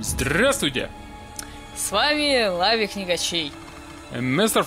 Здравствуйте! С вами Лави Книгачей. Мистер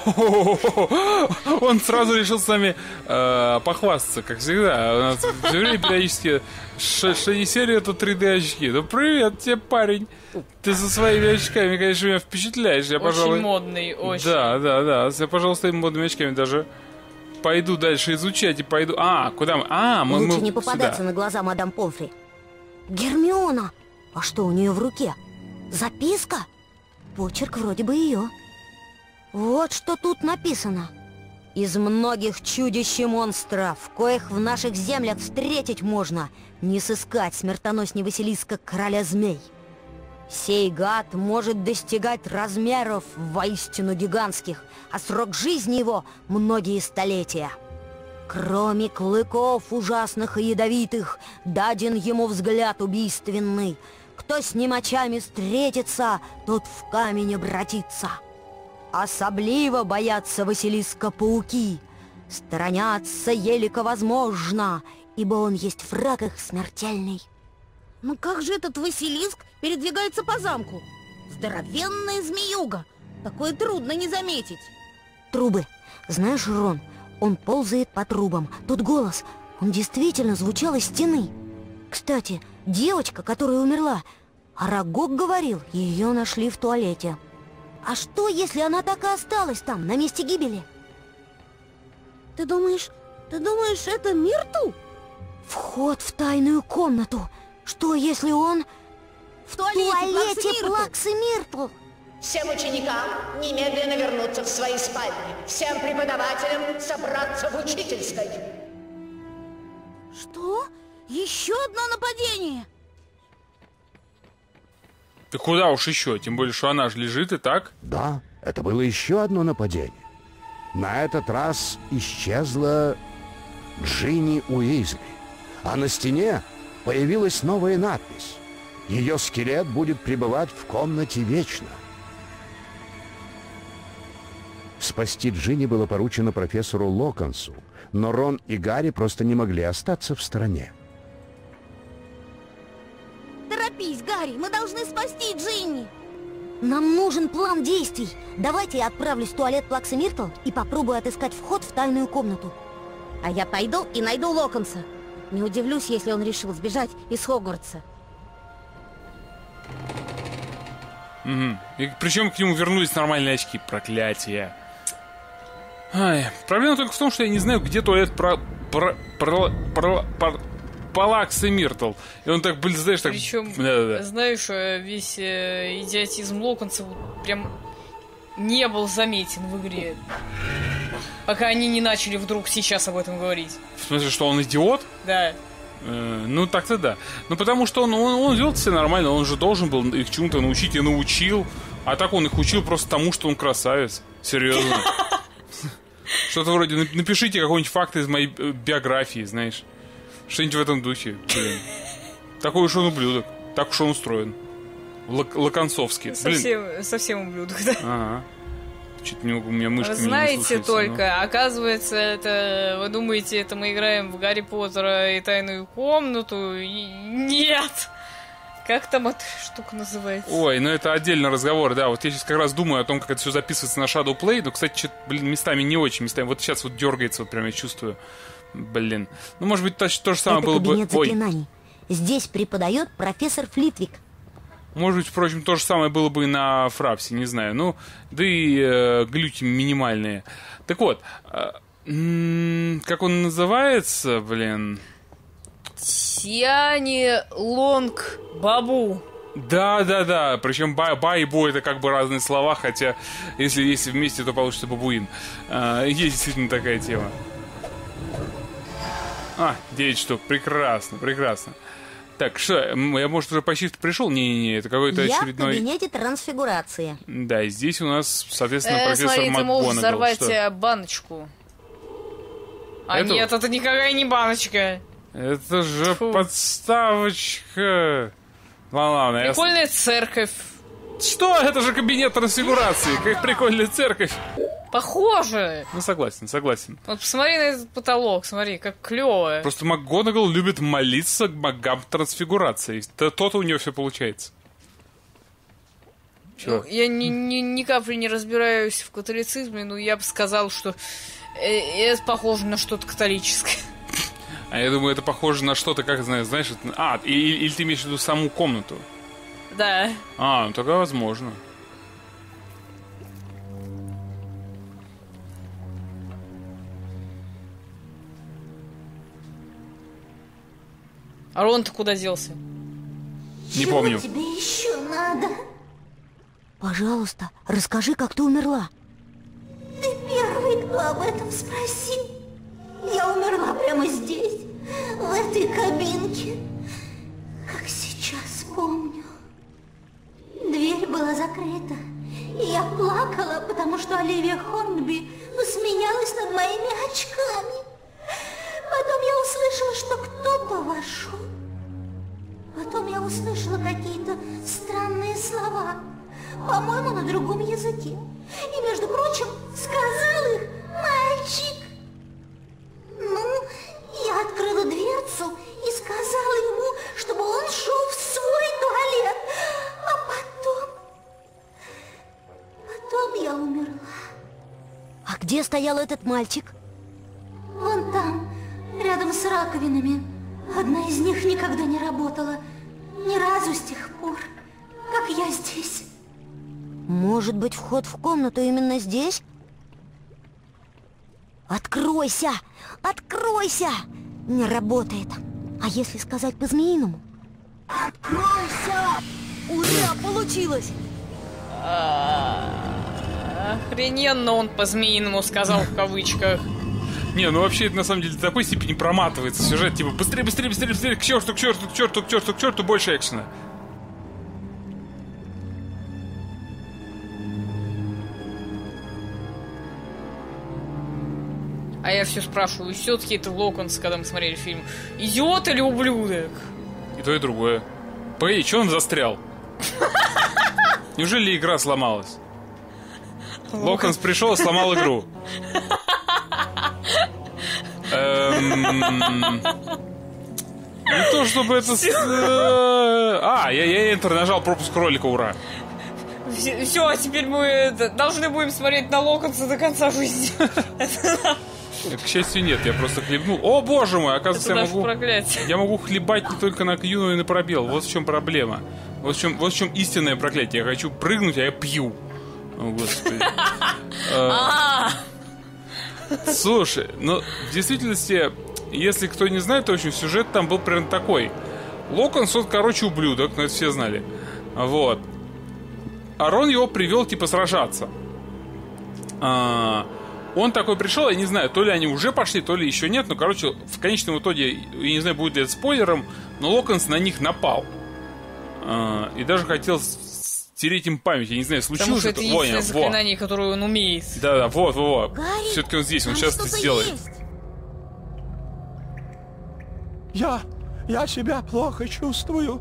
Он сразу решил с нами похвастаться, как всегда. У нас все время периодически что не серия, то 3D очки. Ну привет тебе, парень. Ты со своими очками, конечно, меня впечатляешь. Я, очень модный, очень. Да. Я, пожалуйста, этими модными очками даже пойду дальше изучать и пойду... куда мы? Лучше не попадаться на глаза мадам Помфри. Гермиона! А что у нее в руке? Записка? Почерк вроде бы ее. Вот что тут написано. Из многих чудищ и монстров, коих в наших землях встретить можно, не сыскать смертоносней Василиска короля змей. Сей гад может достигать размеров воистину гигантских, а срок жизни его многие столетия. Кроме клыков ужасных и ядовитых, даден ему взгляд убийственный. Кто с ним очами встретится, тот в камень обратится. Особливо боятся Василиска пауки, сторонятся елико возможно, ибо он есть враг их смертельный. Ну как же этот Василиск передвигается по замку? Здоровенная змеюга, такое трудно не заметить. Трубы. Знаешь, Рон, он ползает по трубам. Тот голос, он действительно звучал из стены. Кстати, девочка, которая умерла, Арагог говорил, ее нашли в туалете. А что, если она так и осталась там, на месте гибели? Ты думаешь, это Миртл? Вход в тайную комнату. Что, если он... В туалете Плаксы Миртл? Всем ученикам немедленно вернуться в свои спальни. Всем преподавателям собраться в учительской. Что? Еще одно нападение? Ты куда уж еще? Тем более, что она же лежит и так. Да, это было еще одно нападение. На этот раз исчезла Джинни Уизли. А на стене появилась новая надпись. Ее скелет будет пребывать в комнате вечно. Спасти Джинни было поручено профессору Локонсу, но Рон и Гарри просто не могли остаться в стороне. Торопись, Гарри, мы должны спасти Джинни. Нам нужен план действий. Давайте я отправлюсь в туалет Плаксы Миртл и попробую отыскать вход в тайную комнату. А я пойду и найду Локонса. Не удивлюсь, если он решил сбежать из Хогвартса. Угу. И причем к нему вернулись нормальные очки. Проклятие. Проблема только в том, что я не знаю, где туалет Плаксы Миртл. И он так, знаешь, так... Причем, знаешь, весь идиотизм Локонса прям не был заметен в игре. Пока они не начали вдруг сейчас об этом говорить. В смысле, что он идиот? Да. Ну, так-то да. Ну, потому что он вел себя нормально. Он же должен был их чему-то научить и научил. А так он их учил просто тому, что он красавец. Серьезно. Что-то вроде, напишите какой-нибудь факт из моей биографии, знаешь. Что-нибудь в этом духе. Блин. Такой уж он ублюдок. Так уж он устроен. Локонцовский. Совсем ублюдок, да. Ага. Чуть не могу, у меня мышки. Вы знаете только, оказывается, это... Вы думаете, это мы играем в Гарри Поттера и тайную комнату? Нет! Как там эта штука называется? Ой, ну это отдельный разговор, да. Вот я сейчас как раз думаю о том, как это все записывается на Shadow Play. Но, кстати, что-то, местами не очень. Местами вот сейчас вот дергается, вот прям я чувствую. Блин. Ну, может быть, то же самое было бы... Это кабинет заклинаний. Здесь преподает профессор Флитвик. Может быть, впрочем, то же самое было бы и на Фрапсе, не знаю. Ну, да и глюки минимальные. Так вот, как он называется, блин? Тиани Лонг Бабу. Да. Причем ба и бо это как бы разные слова, хотя если вместе, то получится бабуин. Есть действительно такая тема. 9 штук. Прекрасно. Так, что, я, может, уже почти пришел? Не, это какой-то очередной... Я в кабинете трансфигурации. Да, и здесь у нас, соответственно, профессор смотри, МакГонагал. ты можешь взорвать что? Баночку. Эту? Нет, это никакая не баночка. Это же подставочка. Ладно, Прикольная церковь. Что? Это же кабинет трансфигурации. Как прикольная церковь. Похоже. Ну, согласен. Вот посмотри на этот потолок, смотри, как клево. Просто МакГонагал любит молиться к богам трансфигурации. То-то у нее все получается. Чё? Я ни капли не разбираюсь в католицизме, но я бы сказал, что это похоже на что-то католическое. А я думаю, это похоже на что-то, как знаешь... или ты имеешь в виду саму комнату? Да. Ну тогда возможно. А Рон-то куда делся? Не помню. Чего тебе еще надо? Пожалуйста, расскажи, как ты умерла. Ты первый, кто об этом спросил. Я умерла прямо здесь, в этой кабинке. Как сейчас помню. Дверь была закрыта, и я плакала, потому что Оливия Хорнби посмеялась над моими очками. Потом я услышала, что кто-то вошел. Потом я услышала какие-то странные слова, по-моему, на другом языке. И, между прочим, сказал их мальчик. Ну, я открыла дверцу и сказала ему, чтобы он шел в свой туалет. А потом я умерла. А где стоял этот мальчик? Вон там, рядом с раковинами. Одна из них никогда не работала. Ни разу с тех пор, как я здесь. Может быть, вход в комнату именно здесь? Откройся! Откройся! Не работает. А если сказать по-змеиному? Откройся! Ура, получилось! Охрененно он по-змеиному сказал в кавычках. Не, ну вообще это на самом деле до такой степени проматывается сюжет, типа быстрее, быстрее, быстрее, быстрее, к черту, к черту, к черту, к черту, к черту, больше экшена. А я все спрашиваю, все-таки это Локонс, когда мы смотрели фильм, идиот или ублюдок? И то, и другое. Погоди, что он застрял? Неужели игра сломалась? Локонс пришел и сломал игру. Не то, чтобы это... Я Enter нажал, пропуск ролика, ура. Все, а теперь мы должны будем смотреть на Локонса до конца жизни. К счастью, нет, я просто хлебнул. О, боже мой, оказывается, я могу хлебать не только на Q, но и на пробел. Вот в чем проблема. Вот в чем истинное проклятие. Я хочу прыгнуть, а я пью. О, господи. Слушай, ну, в действительности, если кто не знает, то, в общем, сюжет там был примерно такой. Локонс, он, короче, ублюдок, но это все знали. Вот. А Рон его привел, типа, сражаться. Он такой пришел, я не знаю, то ли они уже пошли, то ли еще нет. Но, короче, в конечном итоге, я не знаю, будет ли это спойлером, но Локонс на них напал. И даже хотел стереть им память. Я не знаю, случилось потому что это единственное заклинание, которое он умеет. Да, вот. Гарри, все-таки он здесь, он сейчас это сделает. Я себя плохо чувствую.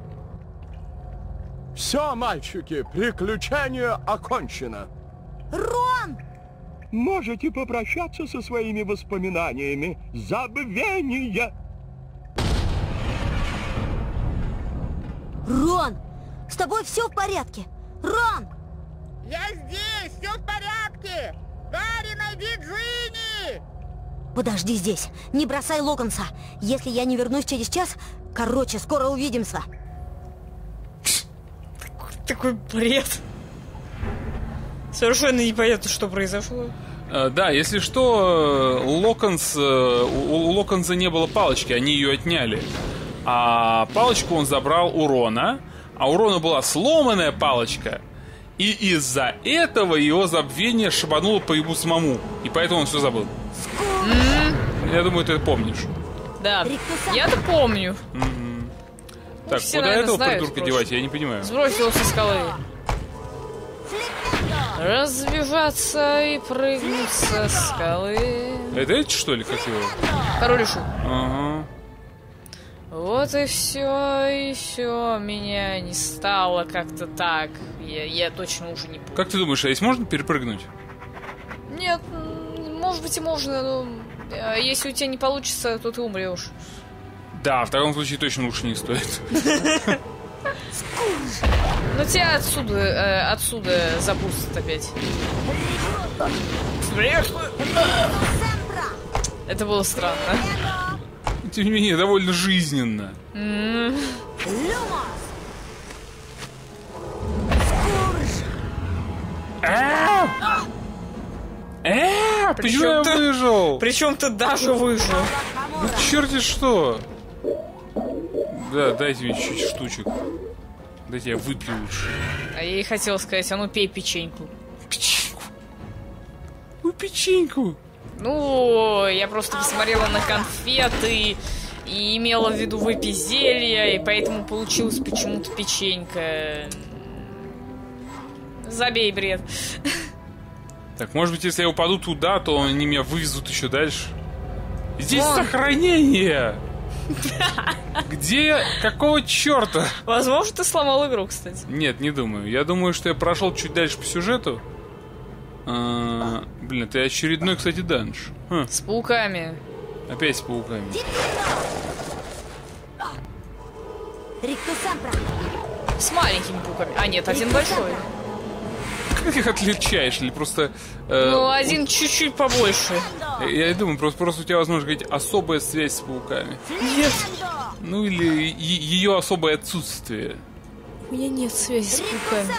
Все, мальчики, приключение окончено. Рон! Можете попрощаться со своими воспоминаниями. Забвение! Рон! С тобой все в порядке? Рон! Я здесь, все в порядке. Гарри, найди Джинни! Подожди здесь, не бросай Локонса. Если я не вернусь через час, скоро увидимся. Такой бред. Совершенно непонятно, что произошло. Да, если что, у Локонса не было палочки, они ее отняли. А палочку он забрал у Рона. А у Рона была сломанная палочка. И из-за этого его забвение шибануло по ему самому. И поэтому он все забыл. Я думаю, ты это помнишь. Да, я-то помню. Так, все, куда наверное, этого знают, придурка впрочем. девать, я не понимаю. Сбросил со скалы. Разбежаться и прыгнуть со скалы. Это эти, что ли, как его? Король и Шут. Ага. Вот и все, меня не стало как-то так. Я точно уже не помню. Как ты думаешь, а здесь можно перепрыгнуть? Нет, может быть и можно, но если у тебя не получится, то ты умрешь. Да, в таком случае точно лучше не стоит. Ну тебя отсюда запустят опять. Это было странно. Тем не менее, довольно жизненно. Почему я выжил? Причем ты даже выжил. Да черти что. Да, дайте мне чуть-чуть штучек. Дайте я выпью лучше. А я ей хотела сказать, а ну пей печеньку. Печеньку. Ну, печеньку. Ну, я просто посмотрела на конфеты и имела в виду выпить зелье, и поэтому получилась почему-то печенька. Забей бред. Так, может быть, если я упаду туда, то они меня вывезут еще дальше. Здесь Вон. сохранение! Где? Какого черта? Возможно, ты сломал игру, кстати. Нет, не думаю. Я думаю, что я прошел чуть дальше по сюжету. Блин, это очередной, кстати, данж. С пауками. Опять с пауками. С маленькими пауками. А, нет, один большой. Как их отличаешь? Или просто... Ну, один чуть-чуть побольше. Я думаю, просто у тебя, возможно, какая-то особая связь с пауками. Нет. Ну, или ее особое отсутствие. У меня нет связи с пауками.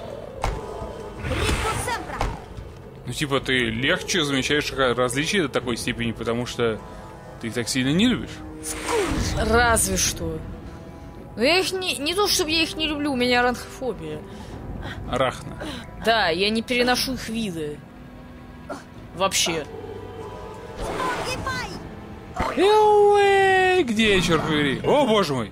Ну, типа, ты легче замечаешь различия до такой степени, потому что ты их так сильно не любишь. Разве что. Но я их не то, чтобы я их не люблю, у меня арахнофобия. Арахна. Да, я не переношу их виды. Вообще. Где я, черт побери? О, боже мой!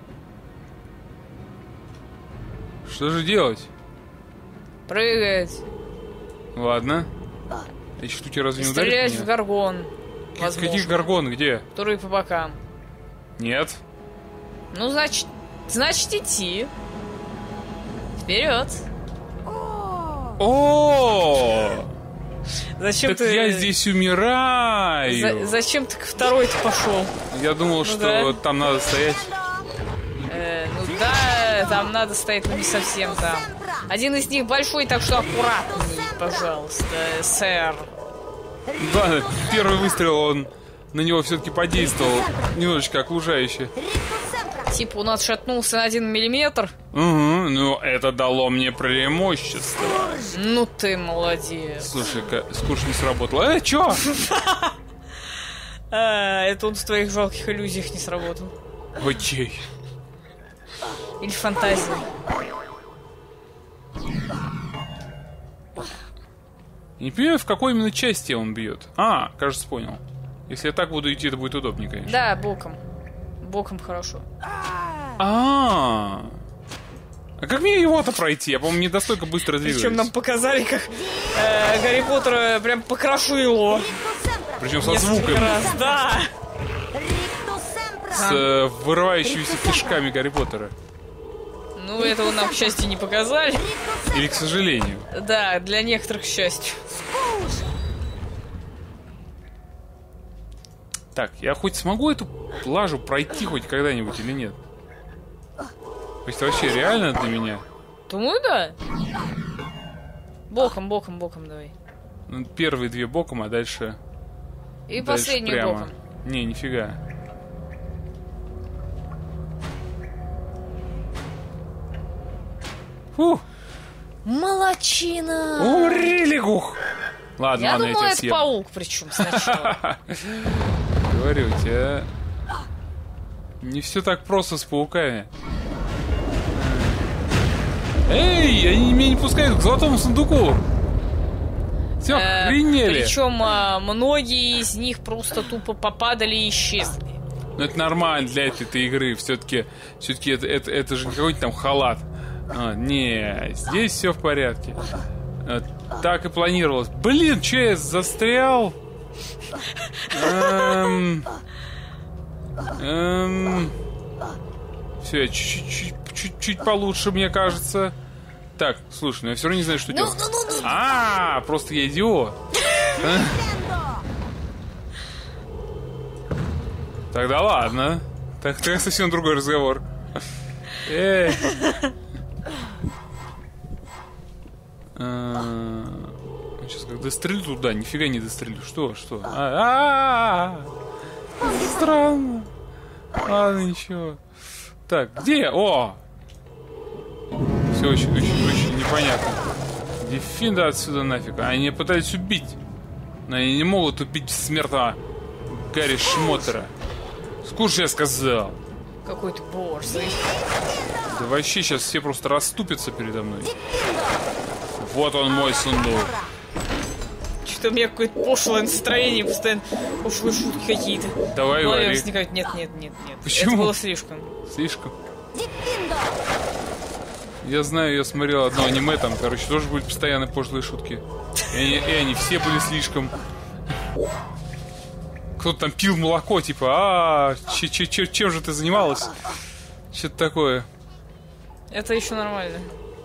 Что же делать? Прыгать. Ладно. Эти штуки разве не ударят Стрелять меня? в горгон. Возможно. Каких горгон? Где? Которые по бокам. Нет. Ну, значит идти. Вперед. О! Зачем Так ты... я здесь умираю. Зачем ты к второй-то пошел? Я думал, что да. там надо стоять. Ну да, там надо стоять, но не совсем там. Один из них большой, так что аккуратней, пожалуйста, сэр. Да, первый выстрел, он на него все-таки подействовал немножечко окружающе. Типа он отшатнулся на 1 миллиметр. Угу, ну это дало мне преимущество. Ну ты молодец. Слушай-ка, скучно сработало. Чё? Это он в твоих жалких иллюзиях не сработал. Окей. Или фантазии. Не понимаю, в какой именно части он бьет. Кажется, понял. Если я так буду идти, это будет удобнее, конечно. Да, боком. Боком хорошо. А как мне его-то пройти? Я, по-моему, не настолько быстро двигаюсь. Причем нам показали, как Гарри Поттера прям покрошило. Причем со Несколько звуком. раз, да. С вырывающимися кишками Гарри Поттера. Ну, этого нам, к счастью, не показали. Или к сожалению. Да, для некоторых, к счастью. Так, я хоть смогу эту лажу пройти хоть когда-нибудь или нет? То есть вообще реально для меня? Думаю, да. Боком давай. Ну, первые 2 боком, а дальше... И дальше последнюю прямо. боком. Не, нифига. Фух. Молодчина! Урилигух! Ладно, Я ладно, думала, я это тебя съем. паук, причем сначала. Говорю, у тебя не все так просто с пауками. Эй, они меня не пускают к золотому сундуку. Все, охренели. Причем многие из них просто тупо попадали и исчезли. Ну это нормально для этой игры. Все-таки это же не какой-нибудь там халат. Не, здесь все в порядке. Так и планировалось. Блин, че я застрял? Все, я чуть получше, мне кажется. Так, слушай, ну я все равно не знаю, что делать. Просто я идиот. Тогда ладно. Так совсем другой разговор. Эй. Сейчас как дострелю туда, нифига не дострелю. Что? Странно. Ладно, ничего. Так, где я? О! Все очень непонятно. Иди финда отсюда нафиг. Они пытались убить. Но они не могут убить бессмертного Гарри Шмоттера. Скучно я сказал. Какой ты борзый. Да вообще сейчас все просто расступятся передо мной. Вот он мой сундук. Что-то у меня какое-то пошлое настроение, постоянно пошлые шутки какие-то. Давай, говори. Возникают. Нет. Почему? Это было слишком. Слишком? Я знаю, я смотрел одно аниме, там, короче, тоже были постоянно пошлые шутки. И они все были слишком. Кто-то там пил молоко, типа, чем же ты занималась? Что-то такое. Это еще нормально.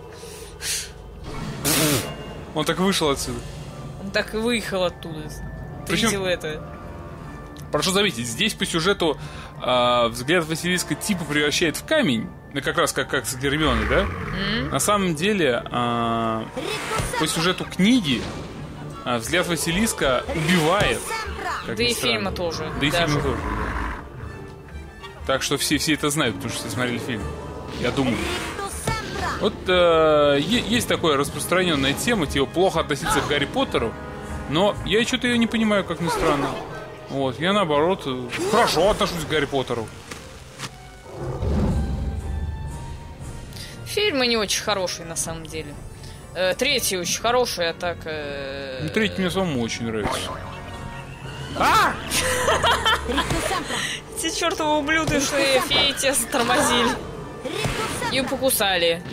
Он так вышел отсюда. Он так и выехал оттуда. Ты Причем, видел это? прошу заметить, здесь по сюжету взгляд Василиска типа превращает в камень. Ну, как раз как с Гермионой, да? На самом деле, по сюжету книги взгляд Василиска убивает. Да и фильма тоже. Да и фильма тоже, да. Так что все это знают, потому что все смотрели фильм. Я думаю. Вот есть такая распространенная тема, типа плохо относиться к Гарри Поттеру, но я что-то ее не понимаю, как ни странно. Вот, я наоборот хорошо отношусь к Гарри Поттеру. Фильмы не очень хорошие, на самом деле. Третий очень хороший, а так... Третий мне самому очень нравится. Эти чертовы ублюдки, что феи тебя затормозили. И покусали.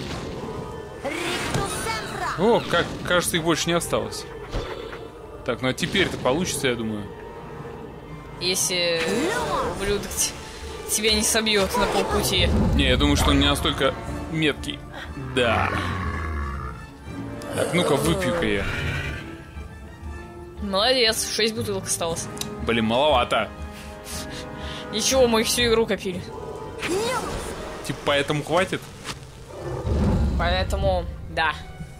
О, как кажется, их больше не осталось. Так, ну а теперь-то получится, я думаю. Если ублюдок тебя не собьет на полпути. Не, я думаю, что он не настолько меткий. Да. Так, ну-ка, выпью-ка я. Молодец, 6 бутылок осталось. Блин, маловато. Ничего, мы их всю игру копили. Типа, поэтому хватит? Поэтому, да.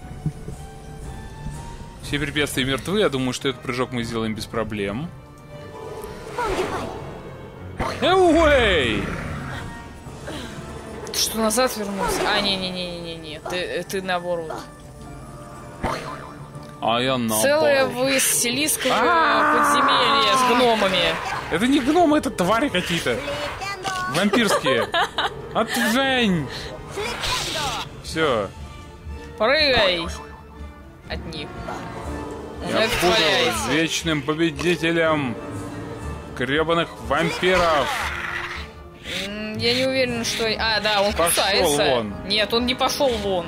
Все препятствия мертвы, я думаю, что этот прыжок мы сделаем без проблем. Эуэй! Ты что, назад вернулся? А, не-не-не-не-не. Ты наоборот. А я наоборот. Целое Василисковое подземелье с гномами. Это не гномы, это твари какие-то. Вампирские. Отжень! Все. Прыгай от них. Я буду вечным победителем гребаных вампиров. Я не уверен, что... А, да, он пошел кусается. Вон. Нет, он не пошел вон.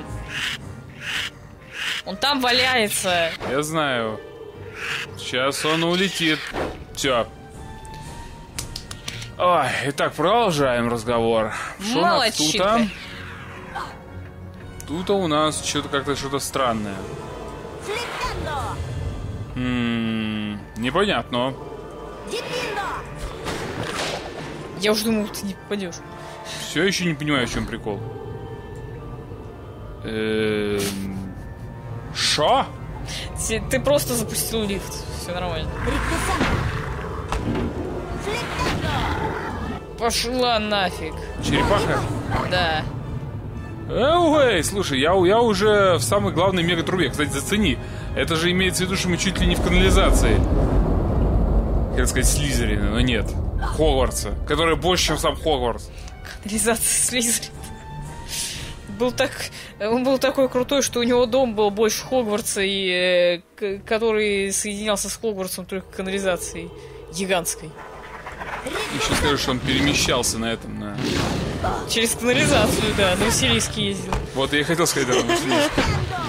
Он там валяется. Я знаю. Сейчас он улетит. Все. Ой, итак, продолжаем разговор. Что у нас тут? Тут у нас что-то как-то что-то странное. Непонятно. Я уже думал, ты не попадешь. Все еще не понимаю, в чем прикол. Шо? Ты просто запустил лифт. Все нормально. Пошла нафиг. Черепаха? Да. Эй, слушай, я уже в самой главной мегатрубе. Кстати, зацени. Это же имеется в виду, что мы чуть ли не в канализации. Как сказать, Слизерина, но нет. Хогвартса, которая больше, чем сам Хогвартс. Канализация Слизерина. Он был такой крутой, что у него дом был больше Хогвартса, и который соединялся с Хогвартсом только канализацией гигантской. Еще скажу, что он перемещался на этом, Через канализацию, да, на Василиске ездил. Вот я и хотел сказать, это на Василиске.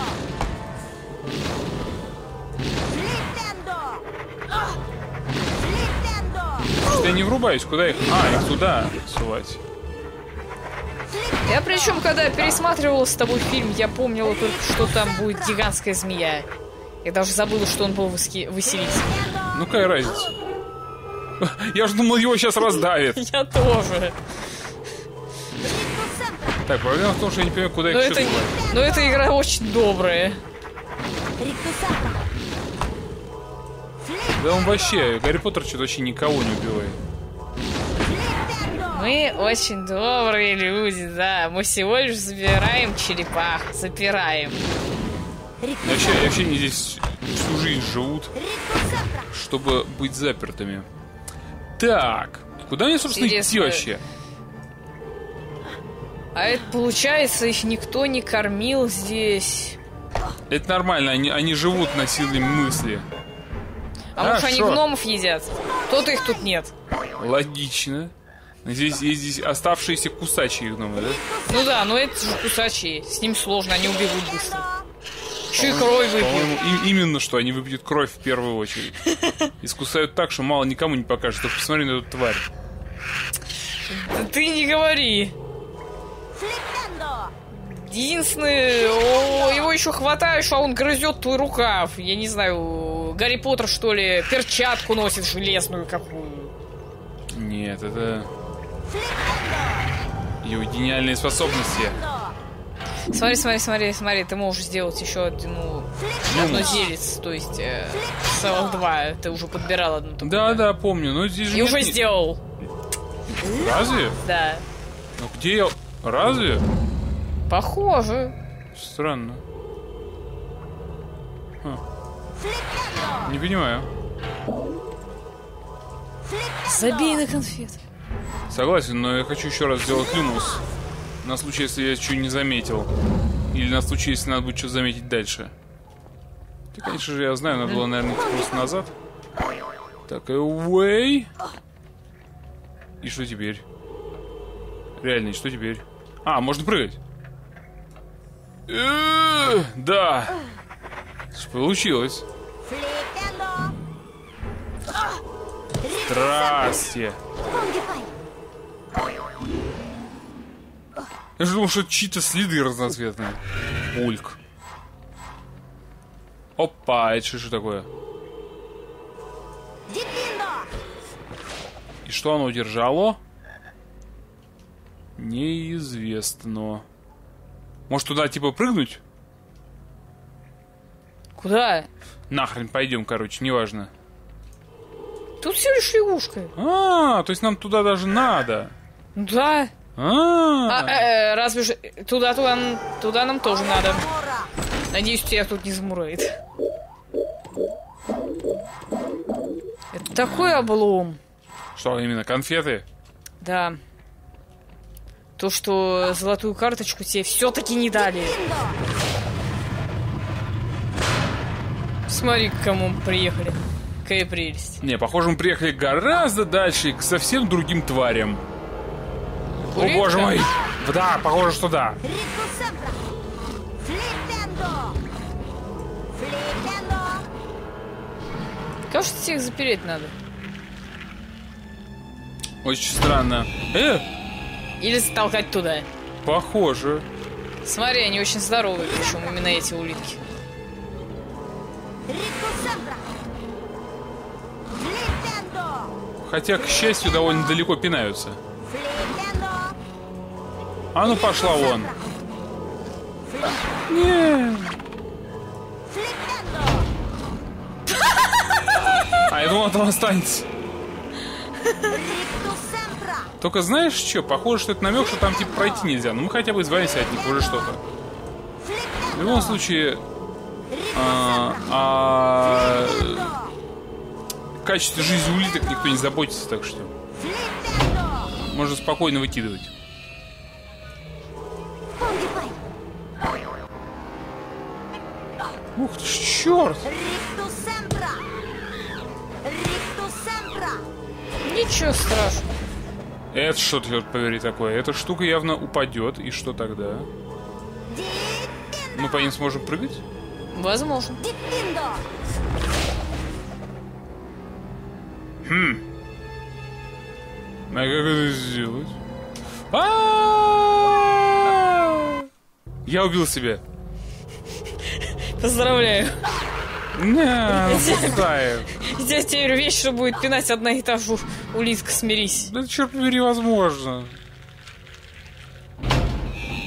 Что я не врубаюсь, куда их... их туда сувать. Я причем, когда пересматривала с тобой фильм, я помнила только, что там будет гигантская змея. Я даже забыла, что он был Василиск. Ну какая разница? Я же думал, его сейчас раздавит. Я тоже. Так, проблема в том, что я не понимаю, куда их еще девать. Но эта игра очень добрая. Да он вообще, Гарри Поттер что-то вообще никого не убивает. Мы очень добрые люди, да. Мы всего лишь забираем черепах. Запираем. Вообще они здесь всю жизнь живут, чтобы быть запертыми. Так, куда мне, собственно, идти вообще? А это получается, их никто не кормил здесь. Это нормально, они живут на силе мысли. А может они гномов едят? То-то их тут нет. Логично. Здесь есть оставшиеся кусачие гномы, да? Ну да, но это же кусачие. С ним сложно, они убегут быстро. Еще и кровь выпьют. По-моему, именно что, они выпьют кровь в первую очередь. И скусают так, что мало никому не покажет. Только посмотри на эту тварь. Да ты не говори. Единственное, его еще хватаешь, а он грызет твой рукав. Я не знаю, Гарри Поттер, что ли, перчатку носит железную какую. Нет, это его гениальные способности. Смотри, ты можешь сделать еще одно зелец, то есть целых два. Ты уже подбирал одну такую. Да, помню, но здесь же и уже сделал. Разве? Да. Ну где я? Разве? Похоже. Странно. Не понимаю. Забей на конфеты. Согласен, но я хочу еще раз сделать люмус. На случай, если я что-нибудь не заметил. Или на случай, если надо будет что-то заметить дальше. Да, конечно же, я знаю, надо было, наверное, идти просто назад. Так, away. И что теперь? Реально, и что теперь? А, можно прыгать. Да. Получилось. Здрасте. Я же думал, что это чьи-то следы разноцветные. Ульк. Опа, это что такое? И что оно удержало? Неизвестно. Может туда типа прыгнуть? Куда? Нахрен пойдем, короче, неважно. Тут всего лишь лягушка. То есть нам туда даже надо. Да. Разве же туда нам тоже надо. Надеюсь, тебя тут не замурает. Это такой облом. Что именно, конфеты? Да. То, что золотую карточку тебе все-таки не дали. Смотри, к кому мы приехали. Какая прелесть. Не, похоже, мы приехали гораздо дальше, к совсем другим тварям. Куритка? О, боже мой! Да, похоже, что да. Кажется, всех запереть надо. Очень странно. Или затолкать туда. Похоже. Смотри, они очень здоровые, причем именно эти улитки. Хотя, к счастью, довольно далеко пинаются. А ну пошла вон. Нет. А я думал, там останется. Только знаешь что? Похоже, что это намек, что там типа пройти нельзя. Ну мы хотя бы избавимся от них, уже что-то. В любом случае... в качестве жизни улиток никто не заботится, так что... Можно спокойно выкидывать. Ух ты ж, черт! Ничего страшного. Это что, черт побери, такое? Эта штука явно упадет, и что тогда? Мы по ним сможем прыгать? Возможно. А как это сделать? Я убил себя. Поздравляю. Не, Здесь теперь вечером будет пинать одна и та же улитка, смирись. да черт побери, возможно.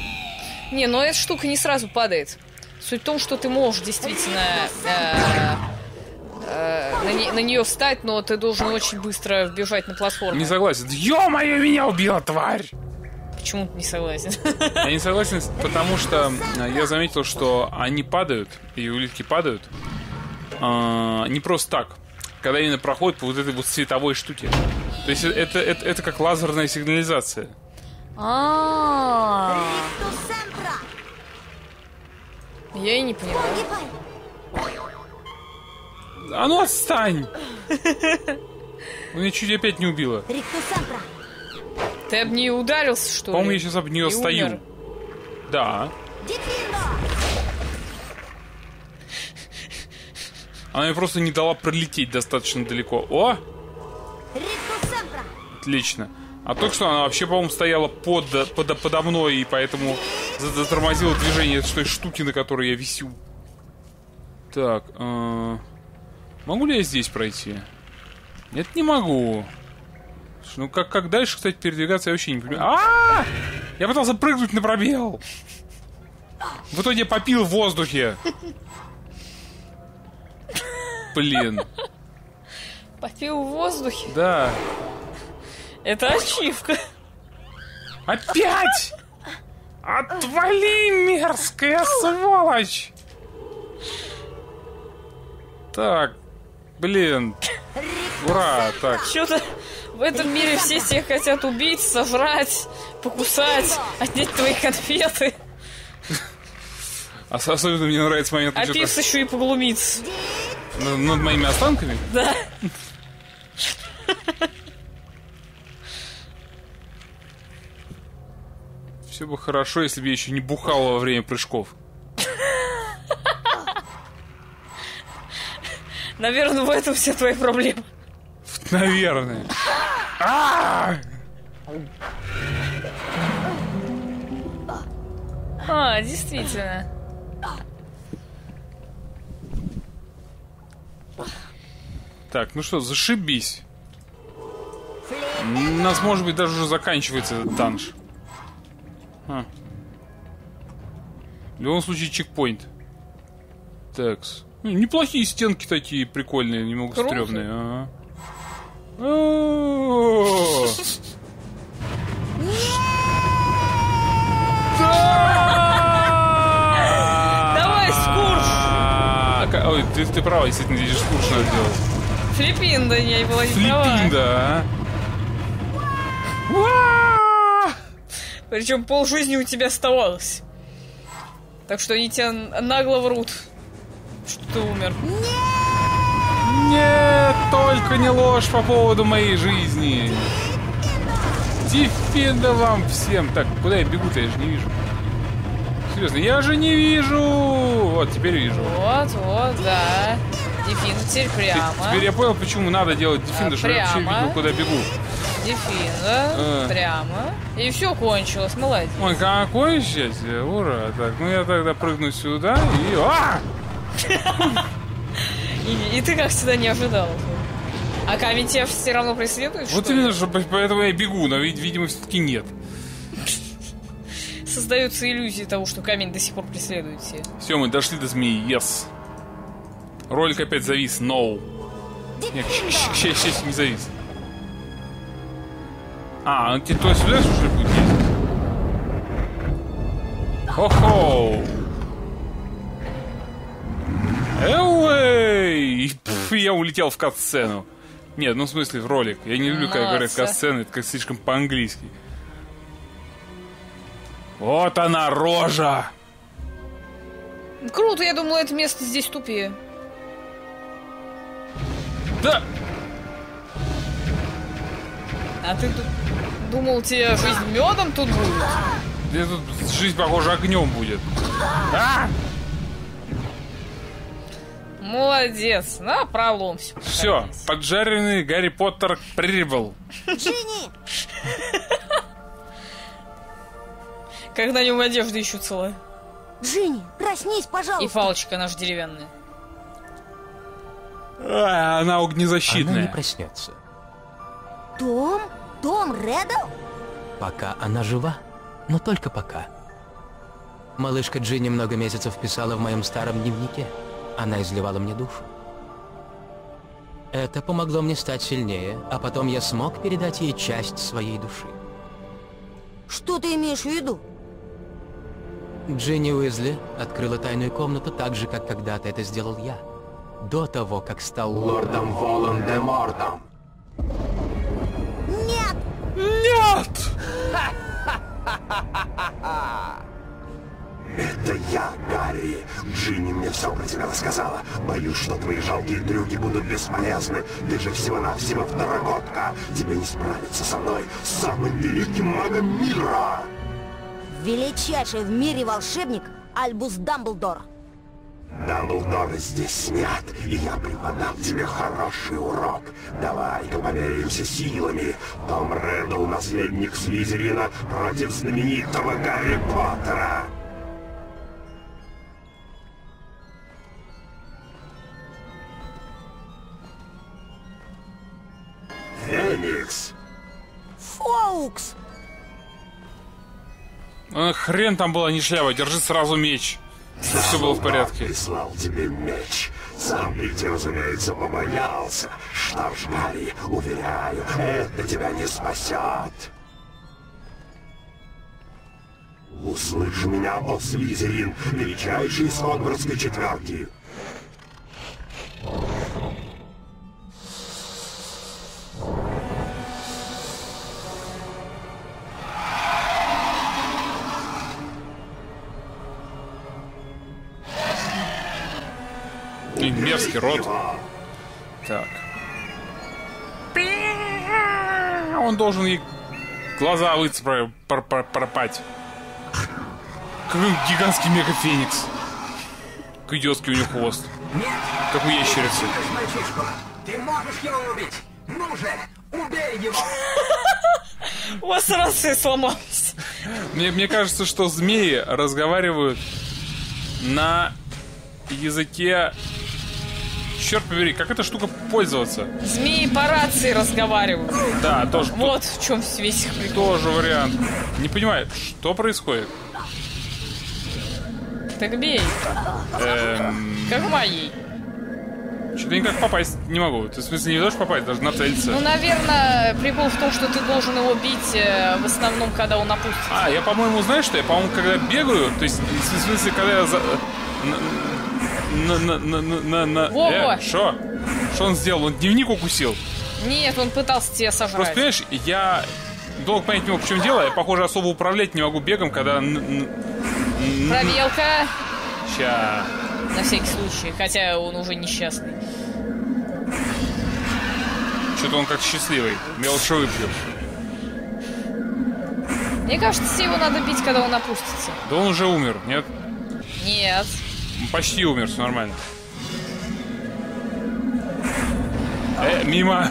Не, но эта штука не сразу падает. Суть в том, что ты можешь действительно на нее встать, но ты должен очень быстро вбежать на платформу. Не согласен. Ё-моё, меня убила тварь! Почему ты не согласен? Я не согласен, потому что я заметил, что они падают, и улитки падают, не просто так, когда именно проходят по вот этой вот световой штуке. То есть это как лазерная сигнализация. Я и не поняла. А ну отстань! Меня чуть опять не убило. Ты об нее ударился, что ли? По-моему, я сейчас об нее стою. Умер. Да. Она мне просто не дала пролететь достаточно далеко. О! Отлично. А только что она вообще, по-моему, стояла подо мной, и поэтому затормозила движение той штуки, на которой я висю. Так, могу ли я здесь пройти? Нет, не могу. Ну, как дальше, кстати, передвигаться, я вообще не понимаю. Я пытался прыгнуть на пробел. В итоге я попил в воздухе. Блин. Попил в воздухе? Да. Это ачивка. Опять! Отвали, мерзкая сволочь! Так, блин. Ура, так. Что-то в этом мире все всех хотят убить, сожрать, покусать, отнять твои конфеты. Особенно мне нравится момент... А Пивс еще и поглумится. Над моими останками? Да. Все бы хорошо, если бы я еще не бухал во время прыжков. Наверное, в этом все твои проблемы. Наверное. Действительно. Так, ну что, зашибись. У нас, может быть, даже уже заканчивается этот данж. В любом случае, чекпоинт. Такс. Ну, неплохие стенки такие прикольные, немного стрёмные. Ага. Давай, скурш! Ой, ты права, действительно, здесь же скурш надо делать. Флиппинда, я и была не права. Флиппинда, Причем полжизни у тебя оставалось. Так что они тебя нагло врут, что ты умер. Нет, только не ложь по поводу моей жизни. Диффинда вам всем. Так, куда я бегу-то? Я же не вижу. Серьезно, я же не вижу. Вот, теперь вижу. Вот, да. Диффинда теперь прямо. Теперь я понял, почему надо делать диффинда, чтобы я вообще видел, куда бегу. Диффинда, прямо. И все кончилось, молодец. Ой, какое счастье, ура. Так, ну я тогда прыгну сюда и... И ты, как всегда, не ожидал. А камень тебя все равно преследует, вот именно, что поэтому я бегу, но, видимо, все-таки нет. Создаются иллюзии того, что камень до сих пор преследует тебя. Все, мы дошли до змеи, yes. Ролик опять завис, no. Нет, к счастью, не завис. Он то сюда уже будет ездить? Хо-хоу! Эуэй! Я улетел в кат-сцену. Нет, ну в смысле в ролик. Я не люблю, когда говорят кат-сцены, это как слишком по-английски. Вот она, рожа! Круто, я думала, это место здесь тупее. Да! А ты тут думал, тебе жизнь медом тут будет? Мне тут жизнь, похоже, огнем будет. Молодец, на пролом все. Все, поджаренный Гарри Поттер прибыл. Джинни! Как на нем одежда еще целая. Джинни, проснись, пожалуйста. И палочка наша деревянная. Она огнезащитная. Она не проснется. Том? Том Реддл? Пока она жива, но только пока. Малышка Джинни много месяцев писала в моем старом дневнике. Она изливала мне душу. Это помогло мне стать сильнее, а потом я смог передать ей часть своей души. Что ты имеешь в виду? Джинни Уизли открыла тайную комнату так же, как когда-то это сделал я. До того, как стал лордом Волан-де-Мортом. Нет! Нет! Это я, Гарри. Джинни мне все про тебя рассказала. Боюсь, что твои жалкие трюки будут бесполезны. Ты же всего-навсего второгодка. Тебе не справиться со мной, самым великим магом мира. Величайший в мире волшебник Альбус Дамблдор. Дамблдор здесь нет, и я преподам тебе хороший урок. Давай-ка померяемся силами. Том Реддл, наследник Слизерина, против знаменитого Гарри Поттера. Феникс. Фоукс! Хрен там была не шляпа, держи сразу меч. Чтобы все было в порядке. Прислал тебе меч. Сам прийти, разумеется, побоялся. Что ж, Гарри, уверяю, это тебя не спасет. Услышь меня, о Слизерин, величайший из Хогвартской четверки. И мерзкий рот. Так. Он должен ей глаза пропать. Какой гигантский мега-феникс. Какой идиотский у него хвост. Как у ящерицы. Ты можешь его убить. Ну же, убей его. У вас рация сломалась. Мне кажется, что змеи разговаривают на языке... Черт побери, как эта штука пользоваться? Змеи по рации разговаривают. Да, тоже. Вот в чем весь их прикол. Тоже вариант. Не понимаю, что происходит? Так бей. Как в моей. Что-то никак попасть не могу. Ты в смысле не можешь попасть, даже нацелиться? Ну, наверное, прикол в том, что ты должен его бить в основном, когда он опустится. А, я, по-моему, знаешь что? Я, по-моему, когда бегаю, то есть, в смысле, когда я Во-во! Что? Что он сделал? Он дневник укусил? Нет, он пытался тебя сожрать. Просто, понимаешь, я долго понять не мог, в чем дело. Я, похоже, особо управлять не могу бегом, когда... Проверка. Ща. На всякий случай, хотя он уже несчастный. Что-то он как счастливый. Я лучше выпью. Мне кажется, его надо бить, когда он опустится. Да он уже умер, нет? Нет. Он почти умер, все нормально. Мимо.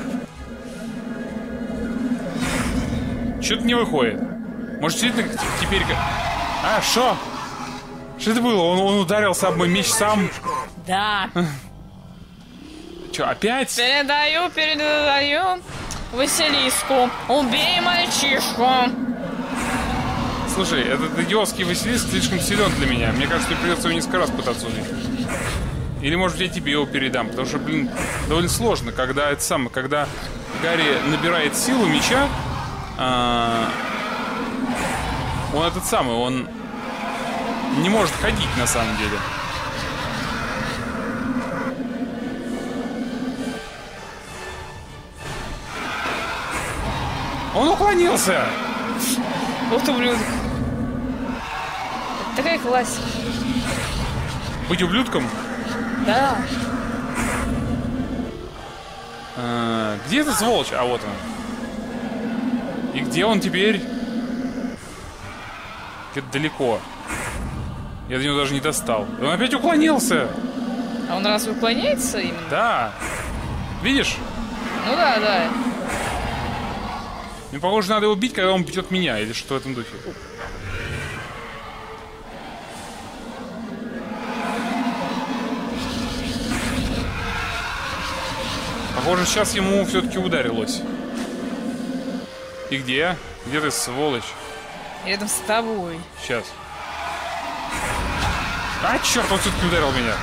Что-то не выходит. Может, действительно теперь... А, что? Что это было? Он ударился об мой меч сам? Да. Че, опять? Передаю Василиску. Убей мальчишку. Слушай, этот идиотский Василиск слишком силен для меня. Мне кажется, тебе придется его несколько раз пытаться убить. Или, может, я тебе его передам. Потому что, блин, довольно сложно, когда это самое, когда Гарри набирает силу меча, он этот самый, он не может ходить на самом деле. Он уклонился! Вот ублюдок. Такая классика. Быть ублюдком? Да. Где эта сволочь? А вот он. И где он теперь? Где-то далеко. Я до него даже не достал. Он опять уклонился. А он разве уклоняется именно? Да. Видишь? Ну да, да. Мне, похоже, надо его бить, когда он бьет меня, или что в этом духе. Похоже, сейчас ему все-таки ударилось. И где? Где ты, сволочь? Рядом с тобой. Сейчас. А, черт, он все-таки ударил меня.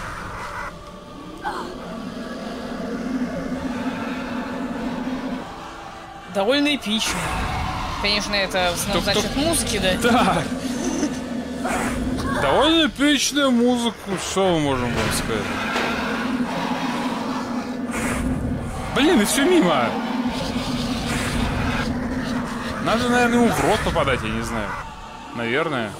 Довольно эпично. Конечно, это в основном за счет музыки, да? Да. Довольно эпичная музыка. Что мы можем вам сказать? Блин, и все мимо. Надо, наверное, ему в рот попадать, я не знаю. Наверное.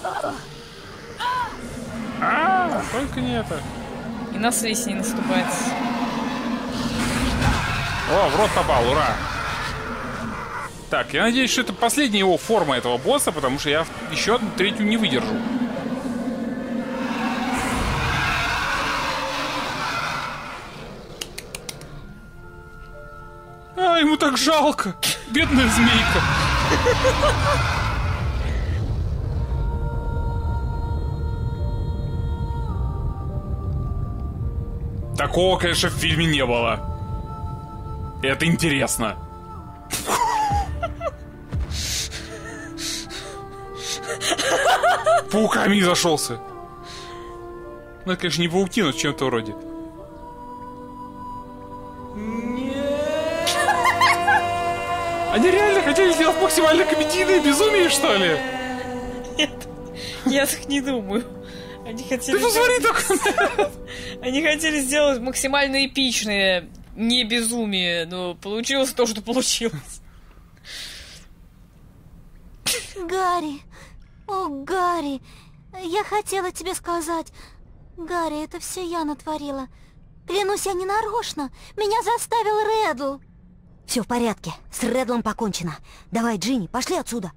Только не это. И на слизь не наступает. О, в рот попал, ура. Так, я надеюсь, что это последняя его форма этого босса, потому что я еще одну третью не выдержу. А, ему так жалко. Бедная змейка. Такого, конечно, в фильме не было. Это интересно. Пауками зашелся. Ну, это, конечно, не паутина, в чем-то вроде. Они реально хотели сделать максимально комедийное безумие, что ли? Нет, я так не думаю. Они хотели... Ты посмотри только! Они хотели сделать максимально эпичное не безумие, но получилось то, что получилось. Гарри, о, Гарри, я хотела тебе сказать. Гарри, это все я натворила. Клянусь, я не нарочно. Меня заставил Реддл. Все в порядке, с Реддлом покончено. Давай, Джинни, пошли отсюда.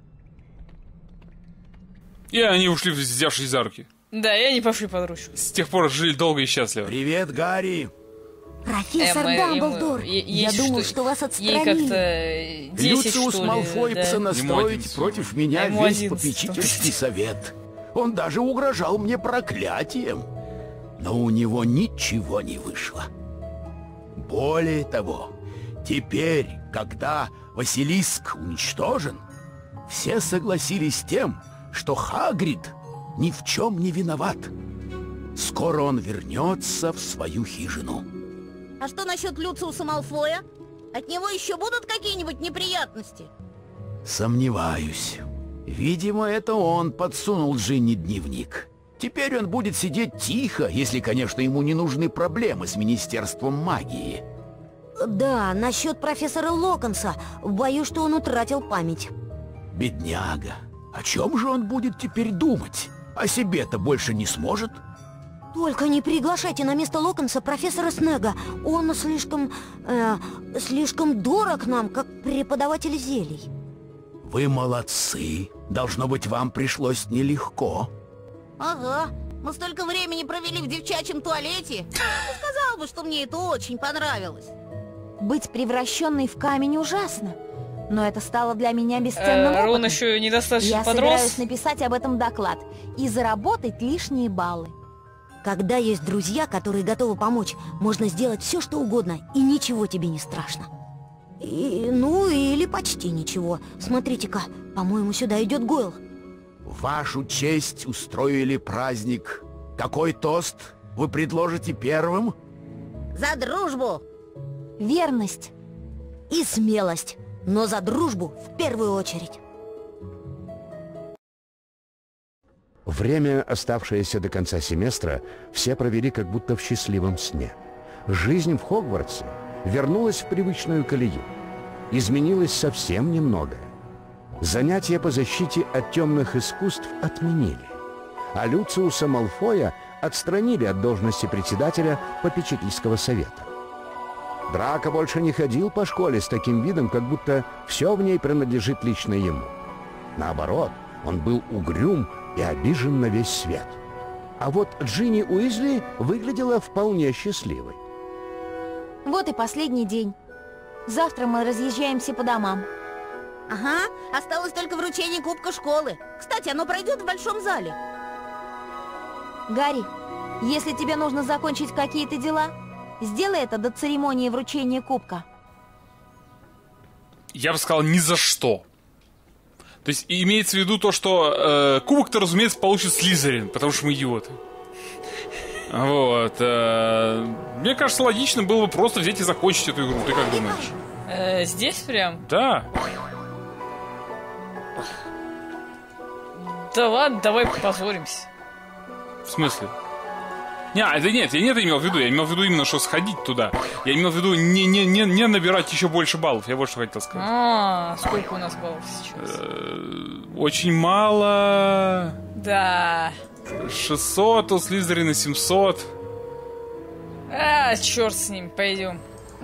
И они ушли, взявшись за руки. Да, и они пошли под ручку. С тех пор жили долго и счастливо. Привет, Гарри. Профессор Дамблдор, я думал, что вас отстранили. Ей как-то 10, Люциус что ли, Малфой да. настроить против меня весь 11, попечительский совет. Он даже угрожал мне проклятием. Но у него ничего не вышло. Более того, теперь, когда Василиск уничтожен, все согласились с тем, что Хагрид ни в чем не виноват. Скоро он вернется в свою хижину. А что насчет Люциуса Малфоя? От него еще будут какие-нибудь неприятности? Сомневаюсь. Видимо, это он подсунул Джинни дневник. Теперь он будет сидеть тихо, если, конечно, ему не нужны проблемы с Министерством магии. Да, насчет профессора Локонса. Боюсь, что он утратил память. Бедняга. О чем же он будет теперь думать? О себе-то больше не сможет? Только не приглашайте на место Локонса профессора Снега. Он слишком дорог нам, как преподаватель зелий. Вы молодцы. Должно быть, вам пришлось нелегко. Ага, мы столько времени провели в девчачьем туалете. Не сказал бы, что мне это очень понравилось. Быть превращенной в камень ужасно. Но это стало для меня бесценным опытом. Рон еще недостаточно Я подрос. собираюсь написать об этом доклад и заработать лишние баллы. Когда есть друзья, которые готовы помочь, можно сделать все, что угодно, и ничего тебе не страшно. Ну, или почти ничего. Смотрите-ка, по-моему, сюда идет Гойл. В вашу честь устроили праздник. Какой тост вы предложите первым? За дружбу! Верность. И смелость. Но за дружбу в первую очередь. Время, оставшееся до конца семестра, все провели как будто в счастливом сне. Жизнь в Хогвартсе вернулась в привычную колею. Изменилось совсем немного. Занятия по защите от темных искусств отменили, а Люциуса Малфоя отстранили от должности председателя попечительского совета. Драко больше не ходил по школе с таким видом, как будто все в ней принадлежит лично ему. Наоборот, он был угрюм и обижен на весь свет. А вот Джинни Уизли выглядела вполне счастливой. Вот и последний день. Завтра мы разъезжаемся по домам. Ага, осталось только вручение кубка школы. Кстати, оно пройдет в большом зале. Гарри, если тебе нужно закончить какие-то дела, сделай это до церемонии вручения кубка. Я бы сказал, ни за что. То есть имеется в виду то, что кубок-то, разумеется, получит Слизерин, потому что мы идиоты. Вот. Мне кажется, логично было бы просто взять и закончить эту игру. Ты как думаешь? Здесь прям? Да. Да ладно, давай позоримся. В смысле? Нет, я не это имел в виду. Я имел в виду именно, что сходить туда. Я имел в виду не набирать еще больше баллов. Я вот что хотел сказать. Сколько у нас баллов сейчас? Очень мало. Да. 600, у Слизерина 700. Черт с ним, пойдем.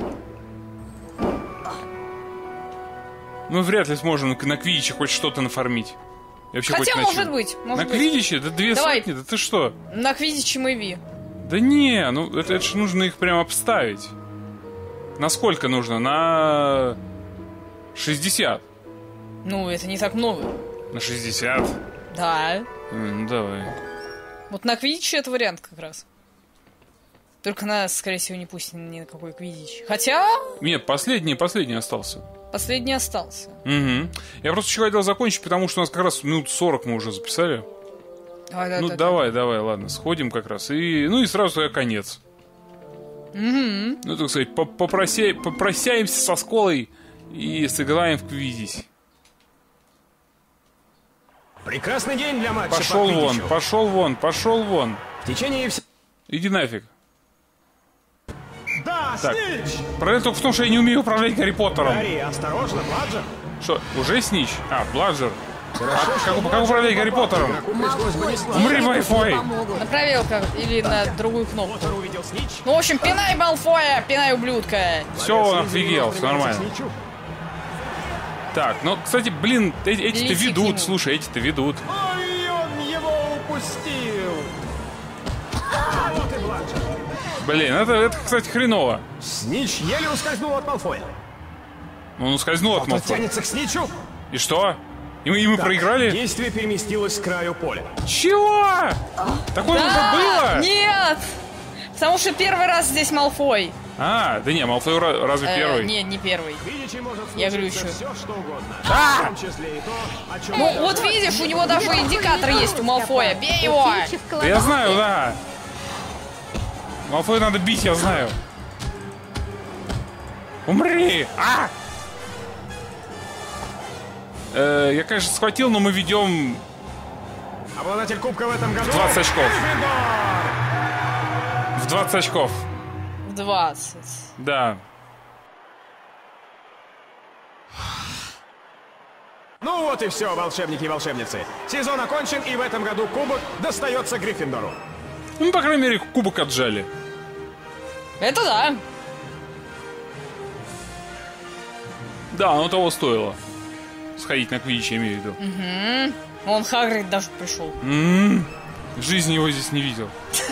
Мы вряд ли сможем на Квиддиче хоть что-то нафармить. Хотя, может быть. На Квиддиче? Да 2 сотни, да ты что? На Квиддиче мы Ви. Да не, ну это же нужно их прям обставить. На сколько нужно? На 60. Ну, это не так много. На 60? Да. Ну, давай. Вот на Квиддиче это вариант как раз. Только нас, скорее всего, не пустят ни на какой Квиддич. Хотя... Нет, последний остался. Последний остался. Угу. Я просто еще хотел закончить, потому что у нас как раз минут 40 мы уже записали. Давай, ладно, сходим как раз. И сразу тогда конец. Угу. Ну, так сказать, попрощаемся со школой и сыграем в Квиддич. Прекрасный день для матча. Пошел вон. В течение... Иди нафиг. Да, так. Снич! Проблема только в том, что я не умею управлять Гарри Поттером. Гарри, осторожно, Бладжер. Что, уже Снич? Бладжер. Как управлять Гарри Поттером? Умри, Малфой! На проверку или на другую кнопку. Ну, в общем, пинай Малфоя, пинай ублюдка. Все, он офигел, все нормально. Так, ну, кстати, блин, эти-то ведут, слушай, эти-то ведут. Ой, он его упустил. Вот и Бладжер. Блин, это, кстати, хреново. Снич еле ускользнул от Малфоя. Он ускользнул от Малфоя. Тянется к Сничу. И что? И мы проиграли? Действие переместилось к краю поля. Чего? Такое уже было? Нет! Потому что первый раз здесь Малфой. Да не, Малфой разве первый? Не первый. Я говорю еще. Ну, вот видишь, у него даже индикатор есть у Малфоя. Бей его! Да я знаю, да. Малфоя надо бить, я знаю. Умри! Я, конечно, схватил, но мы ведем... Обладатель кубка в этом году... 20 очков. В 20 очков. В 20. Да. Ну вот и все, волшебники и волшебницы. Сезон окончен, и в этом году кубок достается Гриффиндору. Ну, по крайней мере, кубок отжали. Это да. Да, оно того стоило. Сходить на Квиддич, я имею в виду. Угу. Вон Хагрид даже пришел. В жизни его здесь не видел.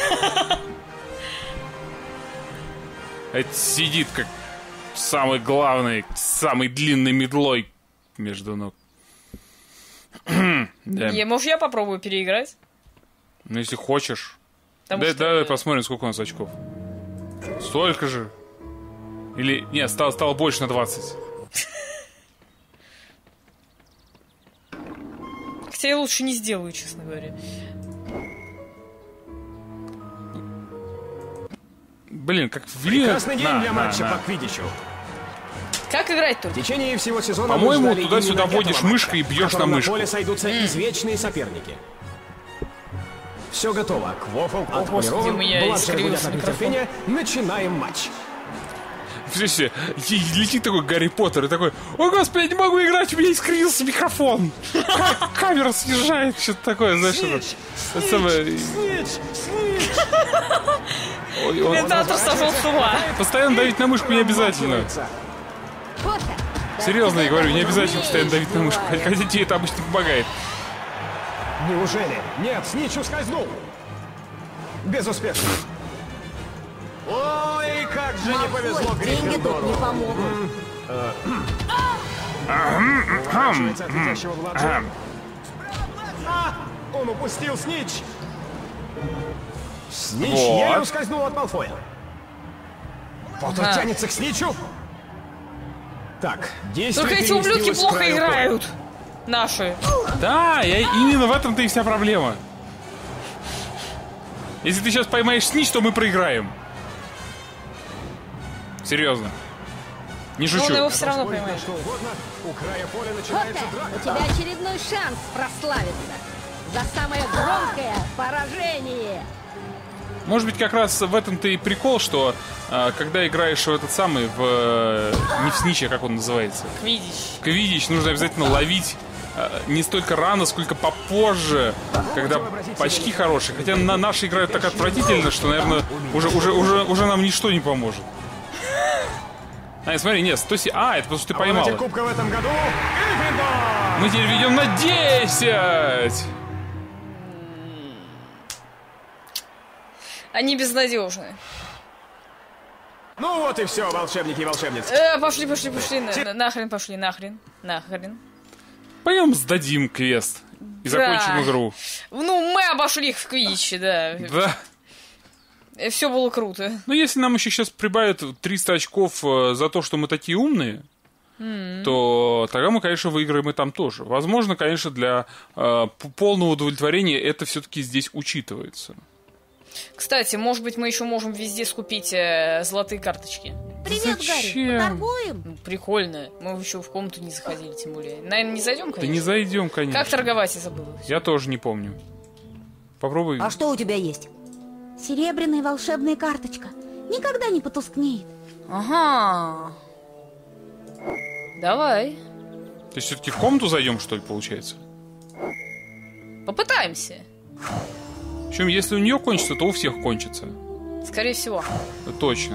Это сидит как самый главный, самой длинной метлой между ног. Может, я попробую переиграть? Ну, если хочешь. Давай посмотрим, сколько у нас очков. Столько же. Или... Нет, стало больше на 20. Хотя я лучше не сделаю, честно говоря. Блин, как ввели... Прекрасный день для матча по Квиддичу. Как играть тут? В течение всего сезона... По-моему, туда-сюда водишь мышкой и бьешь на мышку. На поле сойдутся извечные соперники. Все готово. Квофл отполирован, Бладжер гудят от нетерпения. Начинаем матч. Слушайте, летит такой Гарри Поттер и такой: ой, господи, я не могу играть, у меня искрился микрофон. Камера съезжает, что-то такое, знаешь. Комментатор сошел с ума. Постоянно давить на мышку не обязательно. Серьезно, я говорю, не обязательно постоянно давить на мышку, хотя тебе это обычно помогает. Неужели? Нет, Снич ускользнул. Безуспешно. Ой, как же не повезло Гриффиндору. Не помогут. Он упустил Снич. Снич еле ускользнул от Малфоя. Поттер тянется к Сничу. Так, действие только эти ублюдки плохо играют. наши. Да, именно в этом-то и вся проблема. Если ты сейчас поймаешь снич, то мы проиграем. Серьезно. Не шучу. Но он его все равно поймает. У края поля начинается драка. У тебя очередной шанс прославиться за самое громкое поражение. Может быть, как раз в этом-то и прикол, что когда играешь в этот самый, не в снич, а как он называется? Квиддич нужно обязательно ловить не столько рано, сколько попозже, когда очки хорошие. Хотя наши играют так отвратительно, что, наверное, уже нам ничто не поможет. Смотри, нет, 107. Это потому что ты поймал. Кубка в этом году мы теперь ведем на 10! Они безнадежны. Ну вот и все, волшебники и волшебницы. Пошли. Нахрен. Пойдем сдадим квест и закончим игру. Ну, мы обошли их в квидиче, да. Да. Все было круто. Ну, если нам еще сейчас прибавят 300 очков за то, что мы такие умные, то тогда мы, конечно, выиграем и там тоже. Возможно, конечно, для полного удовлетворения это все-таки здесь учитывается. Кстати, может быть, мы еще можем везде скупить золотые карточки. Привет, Гарри. Торгуем? Ну, прикольно. Мы еще в комнату не заходили, тем более. Наверное, не зайдем, конечно? Да не зайдем, конечно. Как торговать, я забыла. Я тоже не помню. Попробуй. А что у тебя есть? Серебряная волшебная карточка. Никогда не потускнеет. Ага. Давай. То есть все-таки в комнату зайдем, что ли, получается? Попытаемся. Причем, если у нее кончится, то у всех кончится. Скорее всего. Точно.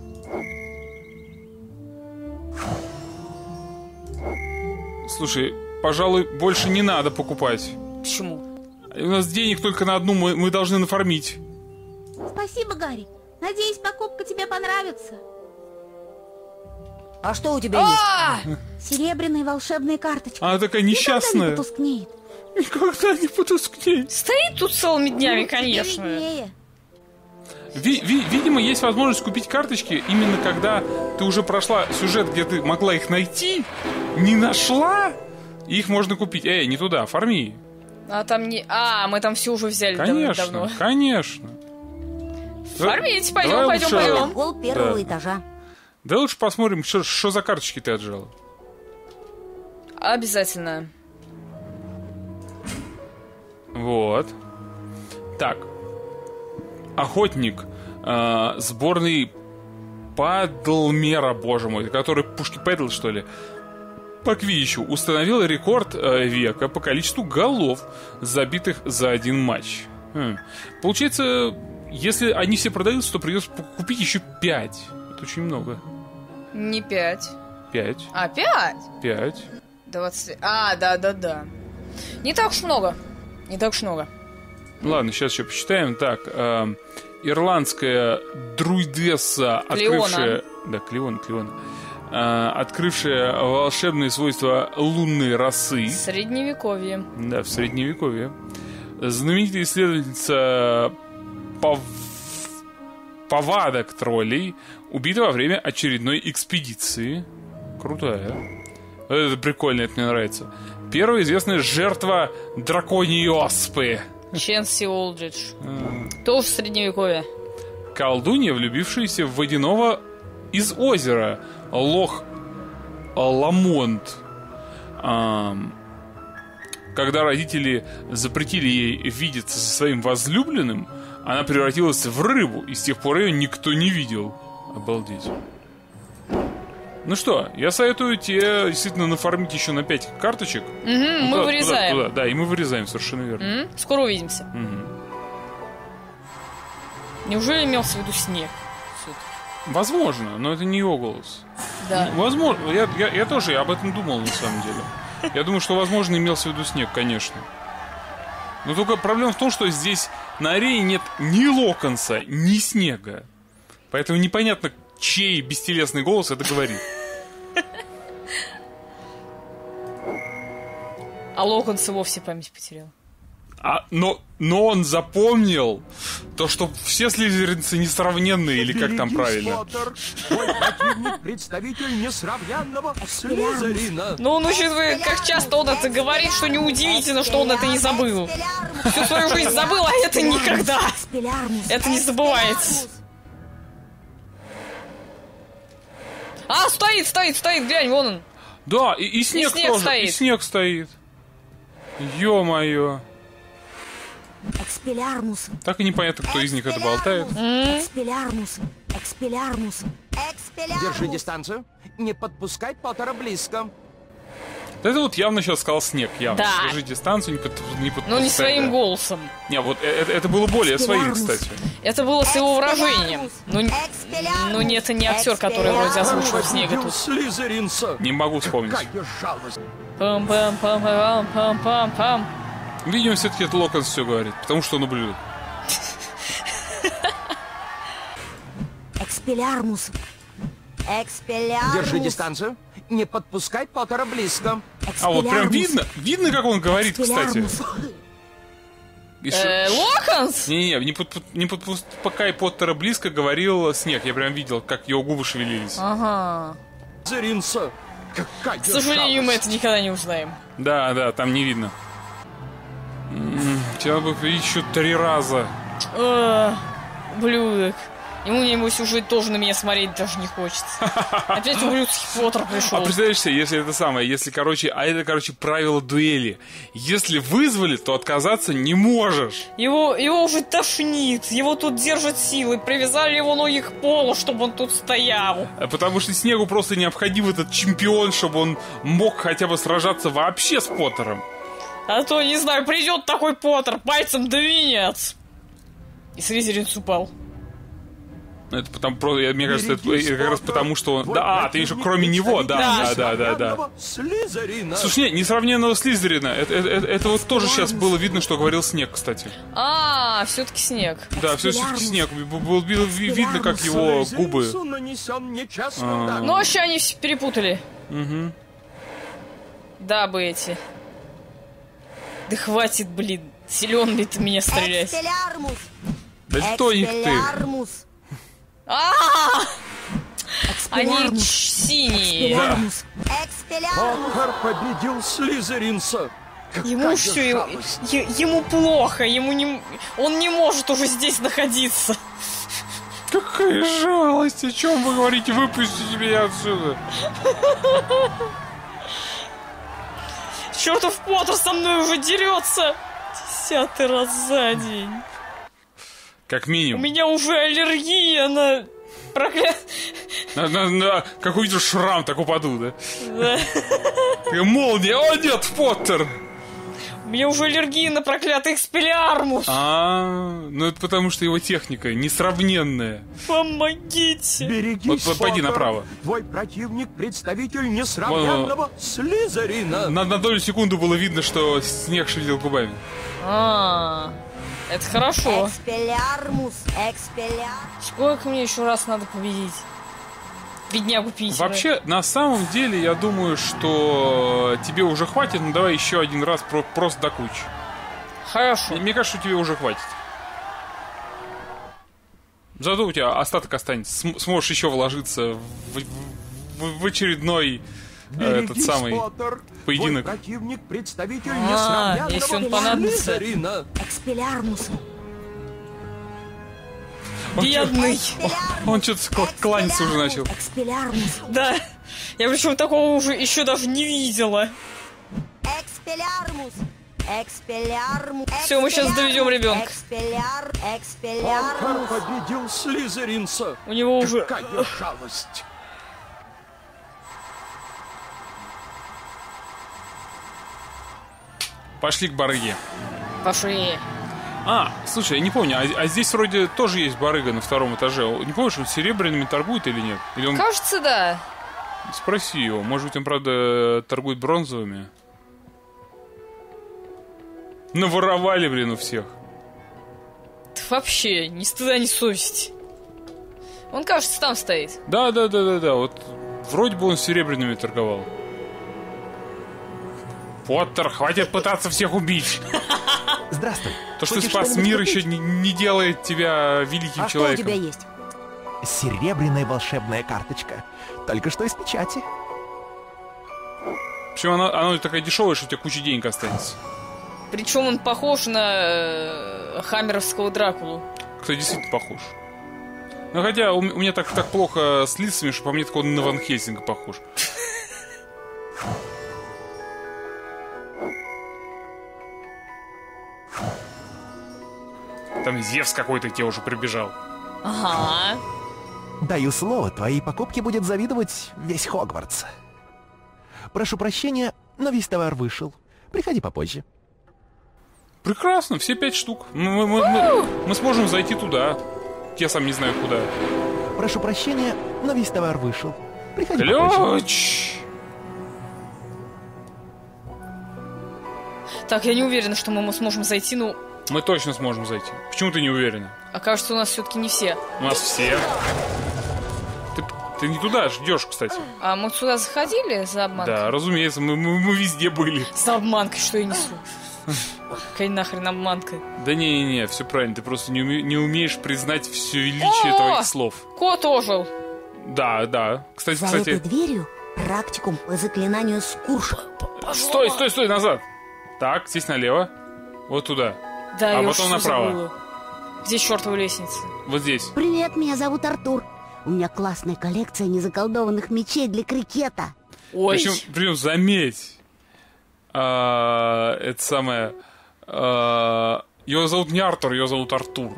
Слушай, пожалуй, больше не надо покупать. Почему? У нас денег только на одну, мы должны нафармить. Спасибо, Гарри. Надеюсь, покупка тебе понравится. А что у тебя есть? Серебряная волшебная карточка. Она такая несчастная. Никогда не потускнеет. Никогда не потускнеет. Стоит тут целыми днями, конечно. Видимо, есть возможность купить карточки именно когда ты уже прошла сюжет, где ты могла их найти, не нашла, и их можно купить. Не туда, фарми. А там не... мы там все уже взяли давно. Конечно. Фармить, пойдем. Пол первого этажа. Да лучше посмотрим, что за карточки ты отжала. Обязательно. Вот. Так. Охотник сборной Падлмера, боже мой, который пушки Пэдл, что ли, по квиддичу установил рекорд века по количеству голов, забитых за один матч. Получается, если они все продаются, то придется купить еще 5. Это очень много. Не 5. 5. 5? 5. 20. Да. Не так уж много. Ладно, сейчас еще посчитаем. Так, ирландская друидесса, открывшая... Да, Клеона. Открывшая волшебные свойства лунной росы. Средневековье. Да, в Средневековье. Знаменитая исследовательница повадок троллей убита во время очередной экспедиции. Крутая. Это прикольно, это мне нравится. Первая известная жертва драконьей оспы. Ченси Олдридж. Тоже в Средневековье. Колдунья, влюбившаяся в водяного из озера Лох-Ламонт. Когда родители запретили ей видеться со своим возлюбленным, она превратилась в рыбу, и с тех пор ее никто не видел. Обалдеть. Ну что, я советую тебе действительно нафармить еще на 5 карточек. Мы вырезаем. Туда, да, и мы вырезаем, совершенно верно. Скоро увидимся. Неужели имелся в виду снег? Возможно, но это не его голос. Да. Возможно, я тоже об этом думал на самом деле. Я думаю, что, возможно, имелся в виду снег, конечно. Но только проблема в том, что здесь на арене нет ни Локонса, ни снега. Поэтому непонятно, чей бестелесный голос это говорит. А Локонс и вовсе память потерял. Но он запомнил то, что все слизеринцы несравненные, или как там правильно. Твой противник — представитель несравненного Слизерина. Ну, он учитывает, как часто он это говорит, что неудивительно, что он это не забыл. Всю свою жизнь забыл, а это никогда. Это не забывается. А, стоит, глянь, вон он. Да, и снег тоже, стоит. и снег стоит. Ё-моё. Экспеллярмус. Так и непонятно, кто из них это болтает. Экспеллярмус. Экспеллярмус. Держи дистанцию. Не подпускай Поттера близко. Это вот явно сейчас сказал Снег, явно. Да. Держи дистанцию, не подпускай. Но не своим голосом. Не, вот это было более своим, кстати. Это было с его выражением. Ну, это не актер, который вроде озвучивал Снега тут. Слизеринца. Не могу вспомнить. Какая жалость. Пам-пам-пам-пам-пам-пам. Видимо, все-таки это Локонс все говорит, потому что он ублюдок. Экспеллярмус. Экспеллярмус. Держи дистанцию. Не подпускай Поттера близко. А вот прям видно, как он говорит, кстати. Локонс? Не подпускай Поттера близко, говорил Снег. Я прям видел, как его губы шевелились. Ага. Слизеринца. Какая К сожалению, мы это никогда не узнаем. Да, там не видно. Тебе надо бы видеть еще 3 раза. Ублюдок. Ему, небось, уже тоже на меня смотреть даже не хочется. Опять ублюдский Поттер пришел. А представляешь себе, если это самое, если, это правило дуэли. Если вызвали, то отказаться не можешь. Его уже тошнит, его тут держат силой, привязали его ноги к полу, чтобы он тут стоял. Потому что Снегу просто необходим этот чемпион, чтобы он мог хотя бы сражаться вообще с Поттером. А то, не знаю, придет такой Поттер, пальцем двинет. И Слизеринец упал. Это мне кажется, это как раз потому, что он... Да, ты еще кроме него, да. Слушай, несравненного Слизерина. Это вот тоже сейчас было видно, что говорил Снег, кстати. Все-таки Снег. Да, все-таки Снег. Было видно, как его губы... Ну, вообще они все перепутали. Угу. Да, бы эти. Да хватит, блин. Силен ли ты меня стрелять? Да что их ты? Они синие. Да. Поттер победил Слизеринца. Ему все, ему плохо, он не может уже здесь находиться. Какая жалость, о чем вы говорите? Выпустите меня отсюда. Чертов Поттер со мной уже дерется 10-й раз за день. Как минимум. У меня уже аллергия на Как увидишь шрам, так упаду, да? Да. Молния, о нет, Поттер! У меня уже аллергия на проклятый Экспеллярмус. Ну это потому, что его техника несравненная. Помогите. Берегись, вот пойди направо. Твой противник — представитель несравненного Слизерина. На долю секунды было видно, что Снег шевелил губами. Это хорошо. Экспеллярмус. Сколько мне еще раз надо победить? Беднягу Питера. Вообще, на самом деле, я думаю, что тебе уже хватит, но давай еще один раз просто до кучи. Хорошо. Мне кажется, что тебе уже хватит. Зато у тебя остаток останется. Сможешь еще вложиться в очередной этот самый поединок. Твой противник — представитель несравненного если он понадобится. Экспеллярмус. Бедный. Он что-то кланяться уже начал. Экспеллярмус. Да. Я причем такого уже еще даже не видела. Экспеллярмус. Экспеллярмус. Все, мы сейчас доведем ребенка. Экспеллярмус. Поттер победил Слизеринца. У него уже... Какая жалость. Пошли к барыге. Пошли. Слушай, я не помню, а здесь вроде тоже есть барыга на 2-м этаже. Не помнишь, он серебряными торгует или нет? Или он... Кажется, да. Спроси его. Может быть, он, правда, торгует бронзовыми? Наворовали, блин, у всех. Вообще, ни стыда, ни совести. Он, кажется, там стоит. Да. Вот вроде бы он серебряными торговал. Поттер, хватит пытаться всех убить. Здравствуй. То, что ты спас мир, еще не делает тебя великим человеком. Что у тебя есть? Серебряная волшебная карточка. Только что из печати. Причем она такая дешевая, что у тебя куча денег останется. Причем он похож на хаммеровского Дракулу. Кстати, действительно похож. Ну, хотя у меня так плохо с лицами, что по мне такой на Ван Хельсинга похож. Там Зевс какой-то к тебе уже прибежал. Ага. Даю слово, твоей покупке будет завидовать весь Хогвартс. Прошу прощения, но весь товар вышел. Приходи попозже. Прекрасно, все 5 штук. Мы сможем зайти туда. Я сам не знаю куда. Прошу прощения, но весь товар вышел. Приходи попозже. Ключ! Так, я не уверена, что мы сможем зайти, ну... Мы точно сможем зайти. Почему ты не уверена? Окажется, у нас все-таки не все. У нас все. Ты не туда ждешь, кстати. А мы сюда заходили за обманкой? Да, разумеется, мы везде были. За обманкой, что я несу? Какая нахрен обманка? Да не, все правильно. Ты просто не умеешь признать все величие твоих слов. Кот ожил. Да. Кстати. За этой дверью практикум по заклинанию Скурша. Стой, назад. Так, здесь налево. Вот туда. Да, а я потом направо. забыла. Где чертова лестница? Вот здесь. Привет, меня зовут Артур. У меня классная коллекция незаколдованных мечей для крикета. Ой. Причем заметь. Это самое... Его зовут не Артур, его зовут Артур.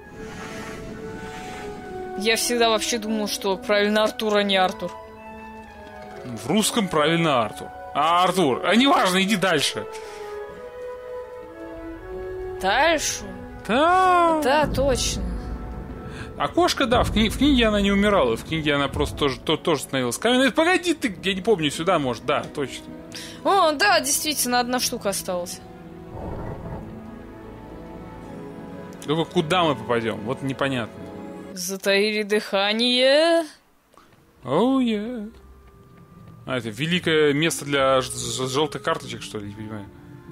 Я всегда вообще думал, что правильно Артур, а не Артур. В русском правильно Артур. А Артур, неважно, иди дальше. Дальше? Да, точно. А кошка, да, в книге она не умирала. В книге она просто тоже становилась каменной. Погоди ты, я не помню, сюда может, да, точно. О, да, действительно, одна штука осталась. Только куда мы попадем? Вот непонятно. Затаили дыхание. Оу, yeah. Это великое место для желтых карточек, что ли, не понимаю.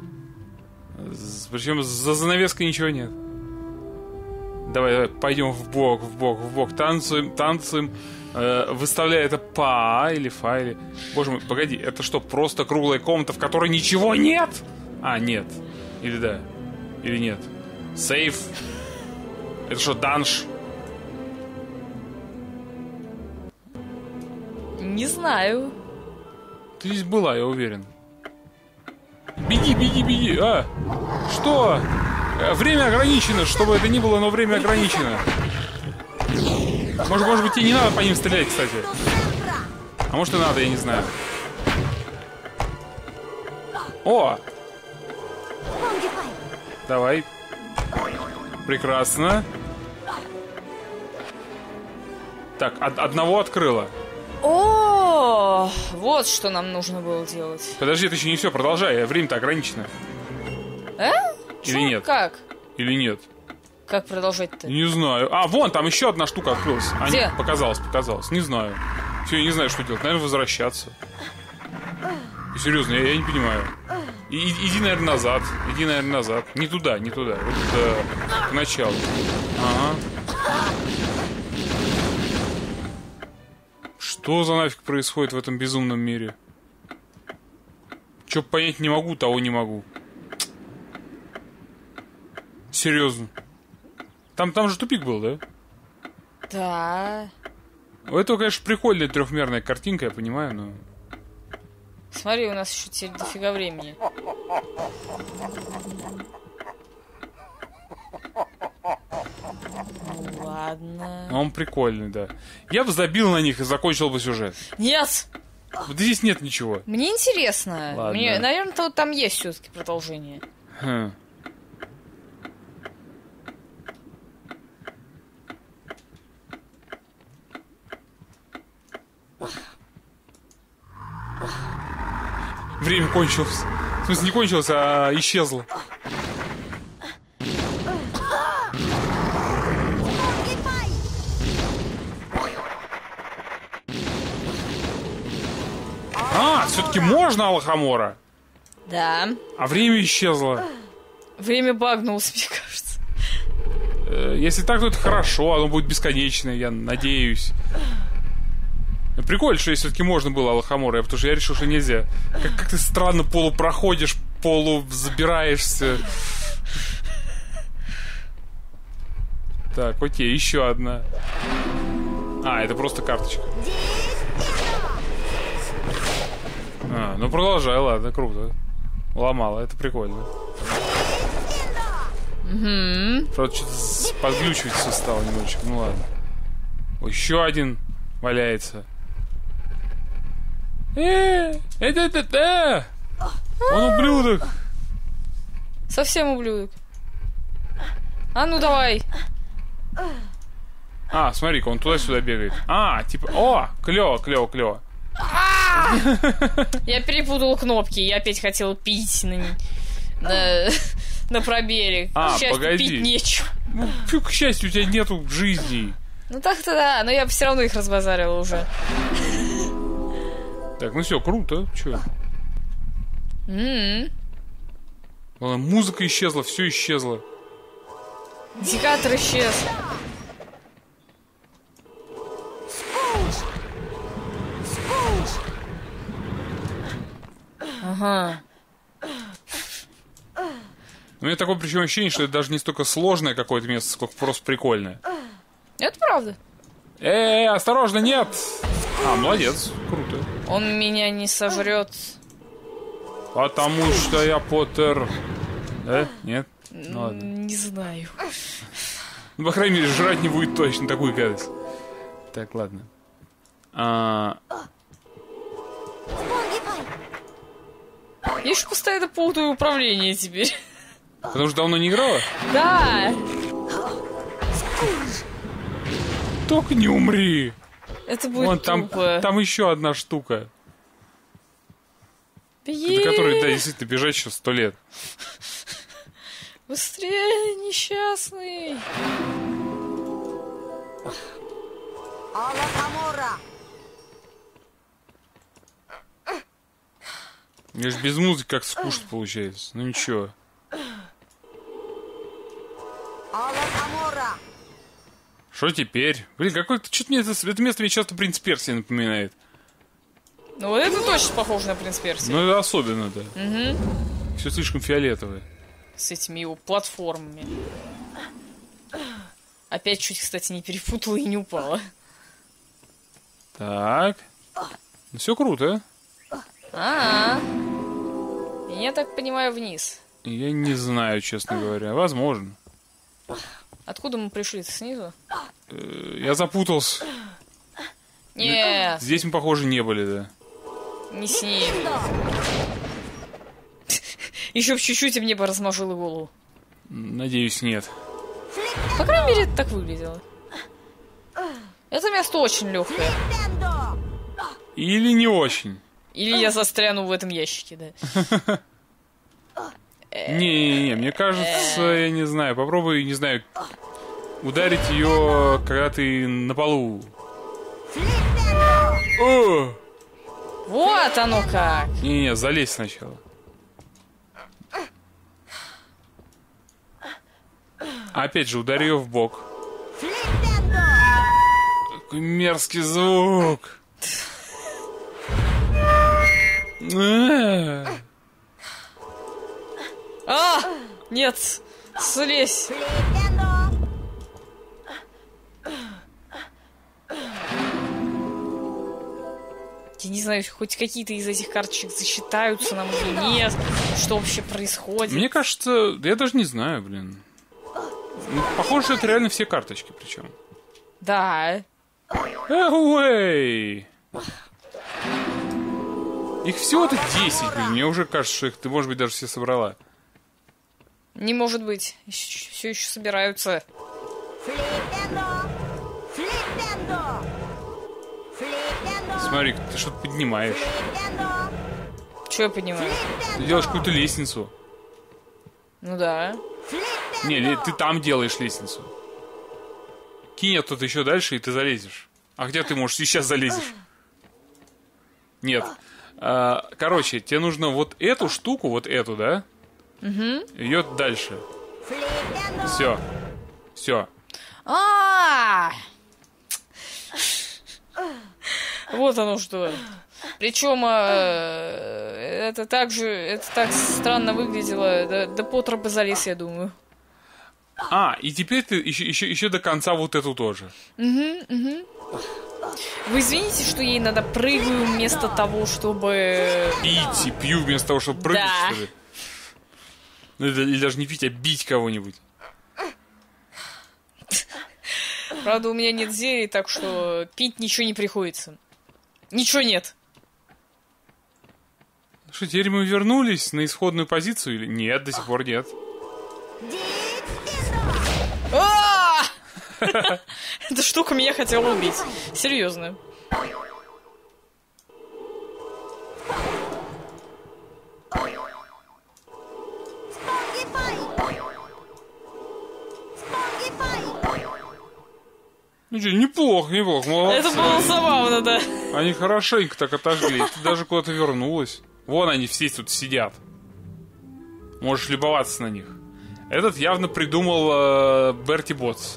Причем за занавеской ничего нет. Давай, пойдем в бок, танцуем, выставляя это па или фа, или... Боже мой, погоди, это что, просто круглая комната, в которой ничего нет? А, нет. Или да, или нет. Сейф. Это что, данж? Не знаю. Ты здесь была, я уверен. Беги. А, что? Время ограничено, что бы это ни было, но время ограничено. Может быть, тебе не надо по ним стрелять, кстати. А может и надо, я не знаю. О! Давай. Прекрасно. Так, одного открыла. О, вот что нам нужно было делать. Подожди, это еще не все, продолжай, время-то ограничено. Или нет? Как? Или нет? Как продолжать-то? Не знаю. А, вон, там еще одна штука открылась. Где? Показалось. Не знаю. Все, я не знаю, что делать. Наверное, возвращаться. И серьезно, я не понимаю. Иди, наверное, назад. Не туда. Вот к началу. Ага. Что за нафиг происходит в этом безумном мире? Чё понять не могу, того не могу. Серьезно. Там же тупик был, да? Да. У этого, конечно, прикольная трехмерная картинка, я понимаю, но... Смотри, у нас еще теперь дофига времени. Ладно. Он прикольный, да. Я бы забил на них и закончил бы сюжет. Нет! Вот здесь нет ничего. Мне интересно. Ладно. Мне, наверное, там есть все-таки продолжение. Время кончилось. В смысле, не кончилось, а исчезло. А, все-таки можно Алахамора? Да. А время исчезло. Время багнулось, мне кажется. Если так, то это хорошо, оно будет бесконечное, я надеюсь. Прикольно, что все-таки можно было Алахамора, потому что я решил, что нельзя. Как ты странно полупроходишь, полузабираешься. Так, окей, еще одна. А, это просто карточка. А, ну продолжай, ладно, круто. Ломала, это прикольно. Правда, что-то подглючивать все стало немножечко, ну ладно. О, еще один валяется. Это! Он ублюдок! Совсем ублюдок. А ну давай. А, смотри-ка, он туда-сюда бегает. А, типа, о, клево, клево, клево. Я перепутал кнопки, я опять хотел пить на пробере. А, к счастью, погоди. пить нечего. Ну, к счастью, у тебя нету жизни. Ну так-то да, но я все равно их разбазарила уже. Так, ну все, круто, чё? Ладно, музыка исчезла, все исчезло. Индикатор исчез. Ага. У меня такое причем ощущение, что это даже не столько сложное какое-то место, сколько просто прикольное. Это правда. Осторожно, нет! А, молодец, круто. Он меня не сожрет. Потому что я Поттер. Да? Нет? Ну ладно. Не знаю. Ну, по крайней мере, жрать не будет точно такую гадость. Так, ладно. Я еще постоянно путаю управление теперь. Потому что давно не играла? Да. Только не умри. Это будет вон, тупо. Там еще одна штука. До которой, да, действительно, бежать еще 100 лет. Быстрее, несчастный. Алахамора! Мне же без музыки как скучно получается. Ну ничего. Алахамора! Что теперь? Блин, какой-то... Что-то мне это место мне часто «Принц Персии» напоминает. Ну вот это точно похоже на «Принц Персии». Ну это особенно, да. Угу. Все слишком фиолетовое. С этими его платформами. Опять чуть, кстати, не перепутала и не упала. Так. Ну все круто. Я так понимаю, вниз. Я не знаю, честно говоря. Возможно. Откуда мы пришли? Снизу? Я запутался. Нет. Здесь мы, похоже, не были, да. Не снизу. Еще чуть-чуть, и мне бы размажило голову. Надеюсь, нет. По крайней мере, это так выглядело. Это место очень легкое. Или не очень. Или я застряну в этом ящике, да. Не, мне кажется, я не знаю. Попробуй, не знаю, ударить ее, когда ты на полу. О! Вот оно как. Не, залезь сначала. Опять же, ударь ее в бок. Какой мерзкий звук. Нет, слезь. Я не знаю, хоть какие-то из этих карточек засчитаются нам или нет. Что вообще происходит? Мне кажется, я даже не знаю, блин. Ну, похоже, что это реально все карточки, причем. Да. Эй! Их всего-то 10, блин. Мне уже кажется, что их ты, может быть, даже все собрала. Не может быть. Все еще собираются. Смотри, ты что-то поднимаешь. Что я поднимаю? Ты делаешь какую-то лестницу. Ну да. Не, ты там делаешь лестницу. Кинь оттуда еще дальше, и ты залезешь. А где ты, можешь, сейчас залезешь? Нет. Короче, тебе нужно вот эту штуку, вот эту, да? Идет дальше. Все. Все. Вот оно что. Причем это так странно выглядело. До Поттера бы залез, я думаю. И теперь ты еще до конца вот эту тоже. Вы извините, что я иногда прыгаю вместо того, чтобы... Пить и пью вместо того, чтобы прыгать, что ли? Ну, или даже не пить, а бить кого-нибудь. Правда, у меня нет зелий, так что пить ничего не приходится. Ничего нет. Что, теперь мы вернулись на исходную позицию или нет? До сих пор нет. Эта штука меня хотела убить. Серьезно. Ну что, неплохо, молодцы. Это было забавно, да. Они хорошенько так отожгли. Ты даже куда-то вернулась. Вон они все тут сидят. Можешь любоваться на них. Этот явно придумал Берти Ботс.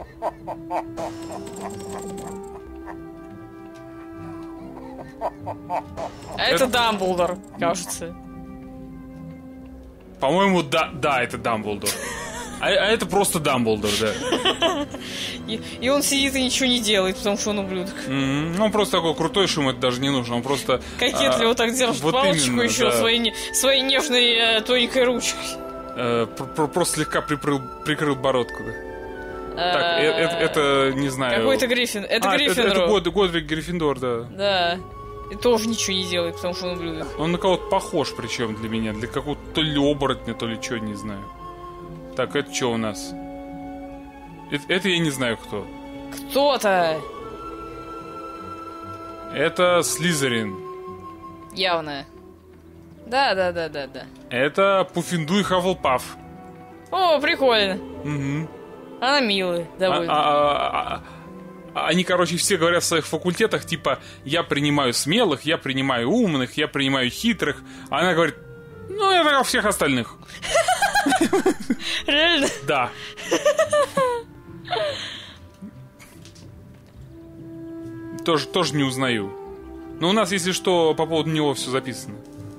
А это Дамблдор, кажется. По-моему, да, это Дамблдор. А это просто Дамблдор, да. И он сидит и ничего не делает, потому что он ублюдок. Он просто такой крутой, что ему это даже не нужно. Он просто... Кокетливо так держит вот палочку именно, еще да. своей нежной тоненькой ручкой. Просто слегка прикрыл бородку, да. Так, это, не знаю... Какой-то Гриффин. Это Гриффиндор. Это Годрик Гриффиндор, да. Да. И тоже ничего не делает, потому что он ублюдок. Он на кого-то похож, причем для меня. Для какого-то то ли оборотня, то ли чего, не знаю. Так, это что у нас? Это я не знаю кто. Кто-то. Это Слизерин. Явно. Да. Это Пуффиндуй и Хаффлпаф. О, прикольно. Угу. Она милая, довольно. Они, короче, все говорят в своих факультетах, типа, я принимаю смелых, я принимаю умных, я принимаю хитрых. А она говорит, ну, я как всех остальных. Реально? Да. Тоже не узнаю. Но у нас, если что, по поводу него все записано.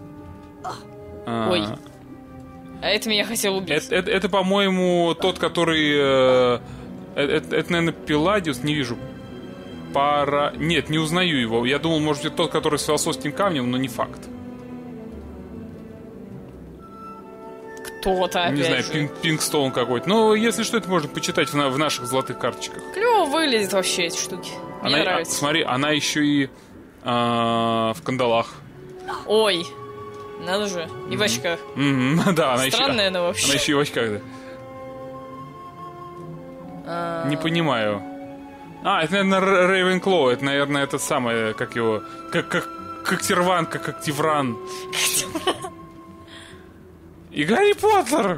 Ой. А это меня хотел убить. Это, по-моему, тот, который... Это, наверное, Пилладиус, не вижу. Нет, не узнаю его. Я думал, может быть, тот, который с философским камнем, но не факт. Кто-то, опять не знаю, же. Пинкстоун какой-то. Но, если что, это можно почитать в наших золотых карточках. Клево выглядят вообще эти штуки. Мне нравится. Смотри, она еще и в кандалах. Ой, надо же. И в очках. Да, она еще... Странная она вообще. Она еще и в очках, да. Не понимаю. Это, наверное, Рейвенклоу. Это, наверное, это самое, как его... Как Терванка, как Тивран. И Гарри Поттер!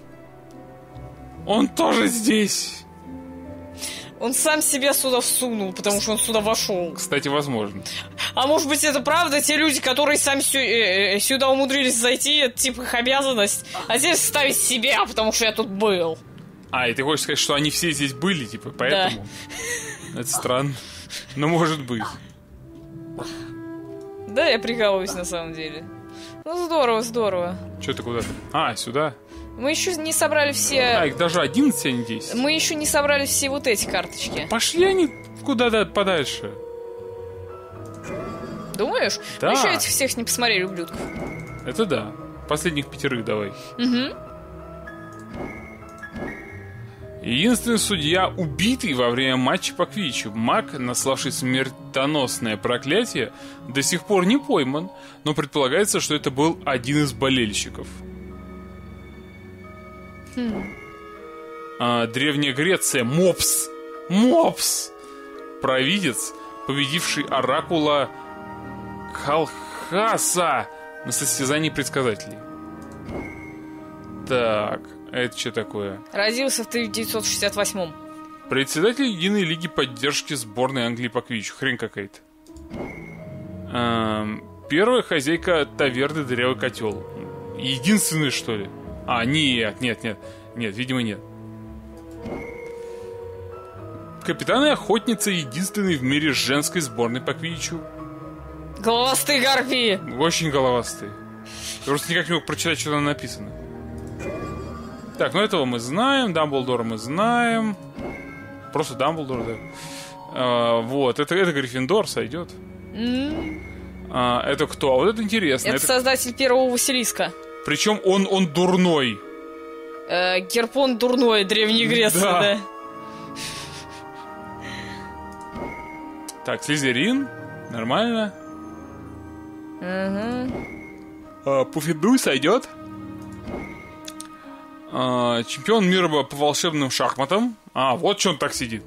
Он тоже здесь! Он сам себя сюда всунул, потому что он сюда вошел. Кстати, возможно. А может быть, это правда? Те люди, которые сами сюда умудрились зайти, это типа их обязанность. А здесь ставить себя, потому что я тут был. И ты хочешь сказать, что они все здесь были, типа, поэтому? Да. Это странно. Но может быть. Да, я прикалываюсь на самом деле. Ну, здорово. Что ты куда-то? Сюда? Мы еще не собрали все... их даже 11, а не 10. Мы еще не собрали все вот эти карточки. Пошли они куда-то подальше. Думаешь? Да. Мы еще этих всех не посмотрели, ублюдков. Это да. Последних 5 давай. Угу. Единственный судья, убитый во время матча по квиддичу. Маг, наславший смертоносное проклятие, до сих пор не пойман, но предполагается, что это был один из болельщиков. Древняя Греция. Мопс! Провидец, победивший оракула Халхаса на состязании предсказателей. Так, это что такое? Родился в 1968-м. Председатель Единой лиги поддержки сборной Англии по квиддичу. Хрень какая-то. Первая хозяйка таверны «Дырявый котел». Единственный, что ли? А, нет, видимо, нет. Капитан и охотница единственный в мире женской сборной по квиддичу. Головастые гарпии. Очень головастые. Я просто никак не мог прочитать, что там написано. Так, ну этого мы знаем. Дамблдора мы знаем. Просто Дамблдор, да. Вот, это Гриффиндор сойдет. Это кто? Вот это интересно. Это создатель первого Василиска. Причем он дурной. Герпон дурной, Древней Греции, да. Так, Слизерин. Нормально. Пуффендуй сойдет. Чемпион мира по волшебным шахматам. Вот что он так сидит.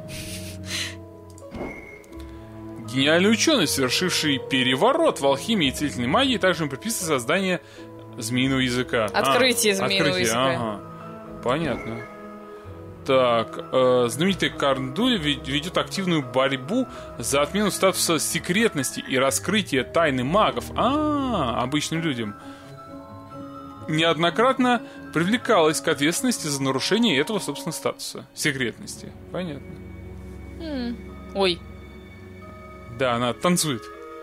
Гениальный ученый, совершивший переворот в алхимии и целительной магии, также ему приписывается создание змеиного языка. Открытие змеиного языка. Ага. Понятно. Так, знаменитый Карндуль ведет активную борьбу за отмену статуса секретности и раскрытие тайны магов. Обычным людям. Неоднократно привлекалась к ответственности за нарушение этого, собственно, статуса секретности. Понятно. Ой. Да, она танцует.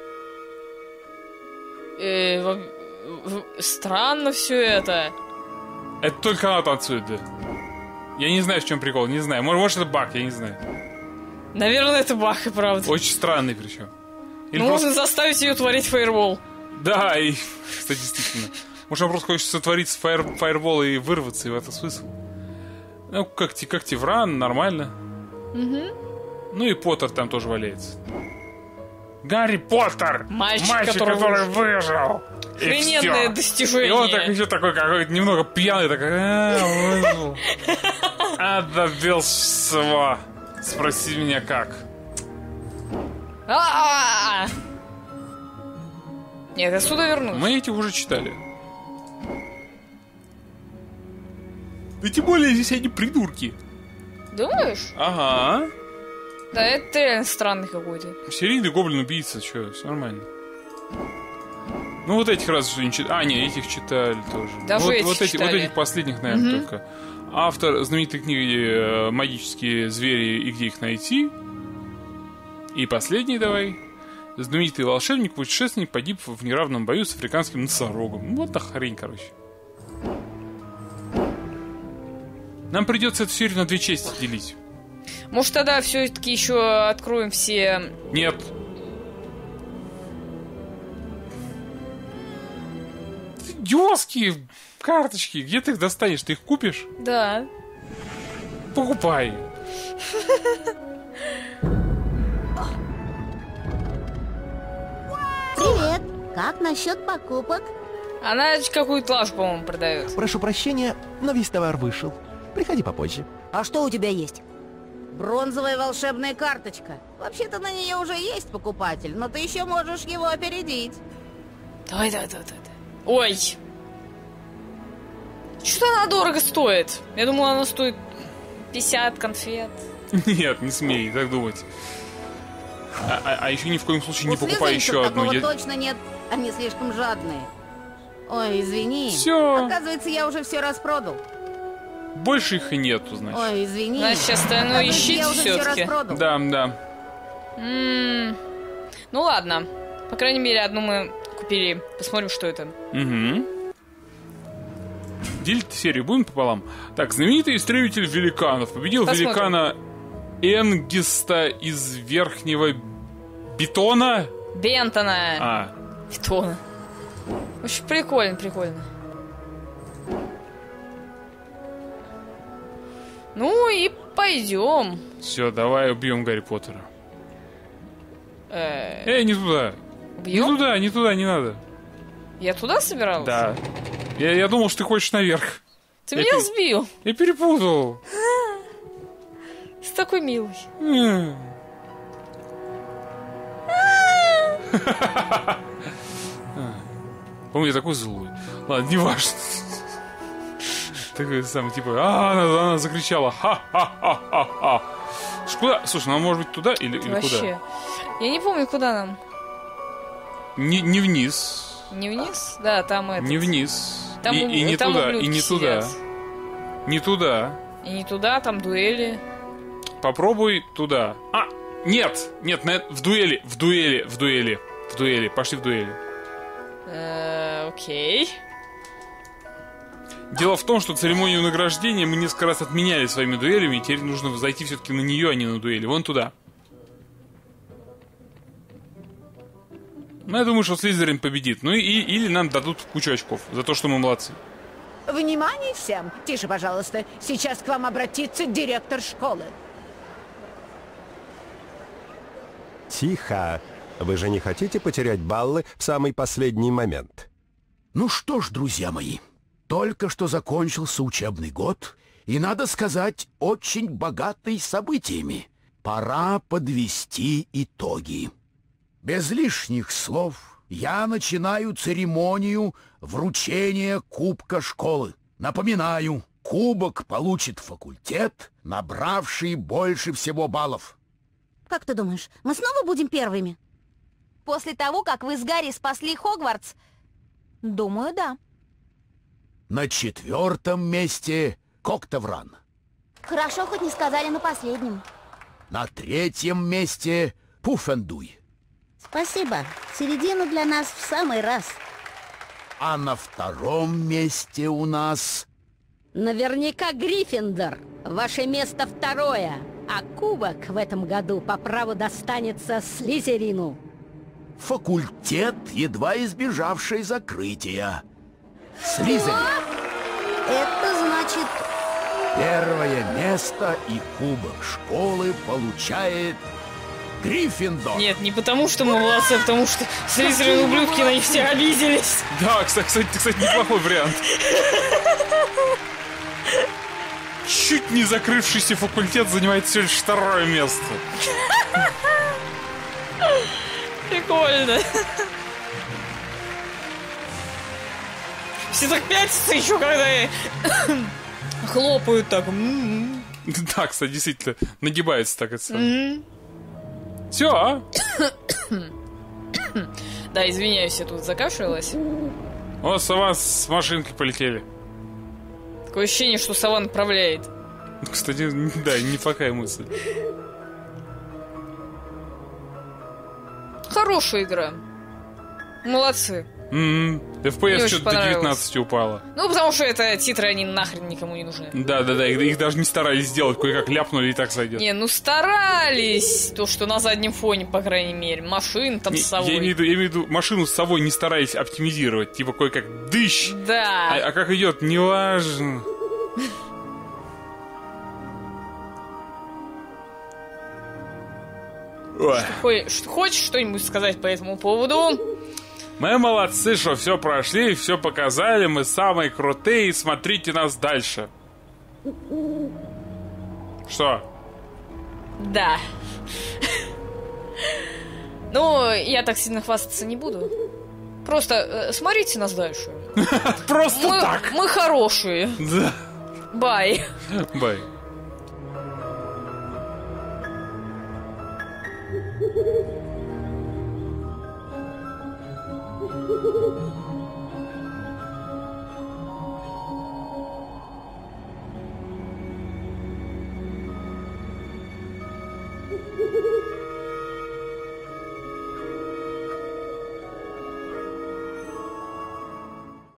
Странно все это. Это только она танцует, да. Я не знаю, в чем прикол, не знаю. Может, это баг, я не знаю. Наверное, это баг, и правда. Очень странный причем. Можно заставить ее творить фаербол. Да, и, кстати, действительно. Может, он просто хочет сотворить фаербол и вырваться, и в это смысл. Ну, как Тевран, нормально. Ну и Поттер там тоже валяется. Гарри Поттер! Мальчик, который выжил! Охрененное достижение. И он так еще такой какой-то немного пьяный, такой... Выжил. Добился всего. Спроси меня как. Нет, отсюда вернусь. Мы этих уже читали. Да тем более здесь они придурки. Думаешь? Ага. Да, это реально странный какой-то. Серийный гоблин-убийца, что, все нормально. Ну вот этих раз что не читали. Не, этих читали тоже. Даже вот этих последних, наверное, только. Автор знаменитой книги «Магические звери и где их найти». И последний давай. Знаменитый волшебник-путешественник погиб в неравном бою с африканским носорогом. Вот та хрень, короче. Нам придется эту серию на 2 части делить. Может, тогда все-таки еще откроем все... Нет. Идиотские карточки. Где ты их достанешь? Ты их купишь? Да. Покупай. Привет. Как насчет покупок? Она какую-то лажу, по-моему, продает. Прошу прощения, но весь товар вышел. Приходи попозже. А что у тебя есть? Бронзовая волшебная карточка. Вообще-то на нее уже есть покупатель, но ты еще можешь его опередить. Давай. Ой. Что-то она дорого стоит. Я думала, она стоит 50 конфет. Нет, не смей так думать. А еще ни в коем случае не покупай еще одну. Такого точно нет. Они слишком жадные. Ой, извини. Все. Оказывается, я уже все распродал. Больше их и нету, значит. Ой, извини. Значит, остальное ищите все-таки. Да. Ну ладно. По крайней мере, одну мы купили. Посмотрим, что это. Угу. Делить серию будем пополам. Так, знаменитый истребитель великанов победил великана Энгиста из Верхнего Бетона. Бентона. Бетона. Очень прикольно. Ну и пойдем. Все, давай убьем Гарри Поттера. Не туда. Убьем? Не туда, не надо. Я туда собирался? Да. Я думал, что ты хочешь наверх. Ты меня сбил. Я перепутал. Ты такой милый. По-моему, я такой злой. Ладно, не важно. Такой самый, типа, она закричала. Ха-ха-ха-ха-ха. Куда? Слушай, нам может быть туда или куда? Я не помню, куда нам. Не вниз. Не вниз? Да, там это. Не вниз. Там и не туда, и не сидят. туда. Не туда. И не туда, там дуэли. Попробуй туда. Нет, в дуэли. Пошли в дуэли. Окей. Дело в том, что церемонию награждения мы несколько раз отменяли своими дуэлями, и теперь нужно зайти все-таки на нее, а не на дуэли. Вон туда. Ну, я думаю, что Слизерин победит. Ну, или нам дадут кучу очков за то, что мы молодцы. Внимание всем! Тише, пожалуйста. Сейчас к вам обратится директор школы. Тихо. Вы же не хотите потерять баллы в самый последний момент? Ну что ж, друзья мои, только что закончился учебный год, и, надо сказать, очень богатый событиями. Пора подвести итоги. Без лишних слов я начинаю церемонию вручения кубка школы. Напоминаю, кубок получит факультет, набравший больше всего баллов. Как ты думаешь, мы снова будем первыми? После того, как вы с Гарри спасли Хогвартс? Думаю, да. На 4-м месте Коктевран. Хорошо, хоть не сказали на последнем. На 3-м месте Пуффендуй. Спасибо. Середину для нас в самый раз. А на 2-м месте у нас... Наверняка Гриффиндор. Ваше место 2-е. А кубок в этом году по праву достанется Слизерину. Факультет, едва избежавший закрытия. Слизерин. Это значит... 1-е место и кубок школы получает Гриффиндор. Нет, не потому, что мы молодцы, а потому что Слизерин ублюдки на них все обиделись. Да, кстати, неплохой вариант. Чуть не закрывшийся факультет занимает всего лишь 2-е место. Прикольно. Все так пятятся еще, когда хлопают так. Да, кстати, действительно, нагибается так это. Все, а? Да, извиняюсь, я тут закашлялась. О, сова с машинкой полетели. Такое ощущение, что сова направляет. Кстати, да, неплохая мысль. Хорошая игра. Молодцы. FPS что-то до 19 упало. Ну, потому что это титры, они нахрен никому не нужны. Да, их даже не старались сделать, кое-как ляпнули и так сойдет. Не, ну старались. То, что на заднем фоне, по крайней мере. Машин там с совой. Я имею в виду, машину с совой не старались оптимизировать. Типа кое-как дыщ. Да. А как идет, неважно. Хочешь что-нибудь сказать по этому поводу? Мы молодцы, что все прошли, все показали, мы самые крутые, смотрите нас дальше. Что? Да. Ну, я так сильно хвастаться не буду. Просто смотрите нас дальше. Просто так. Мы хорошие. Да. Бай. Бай.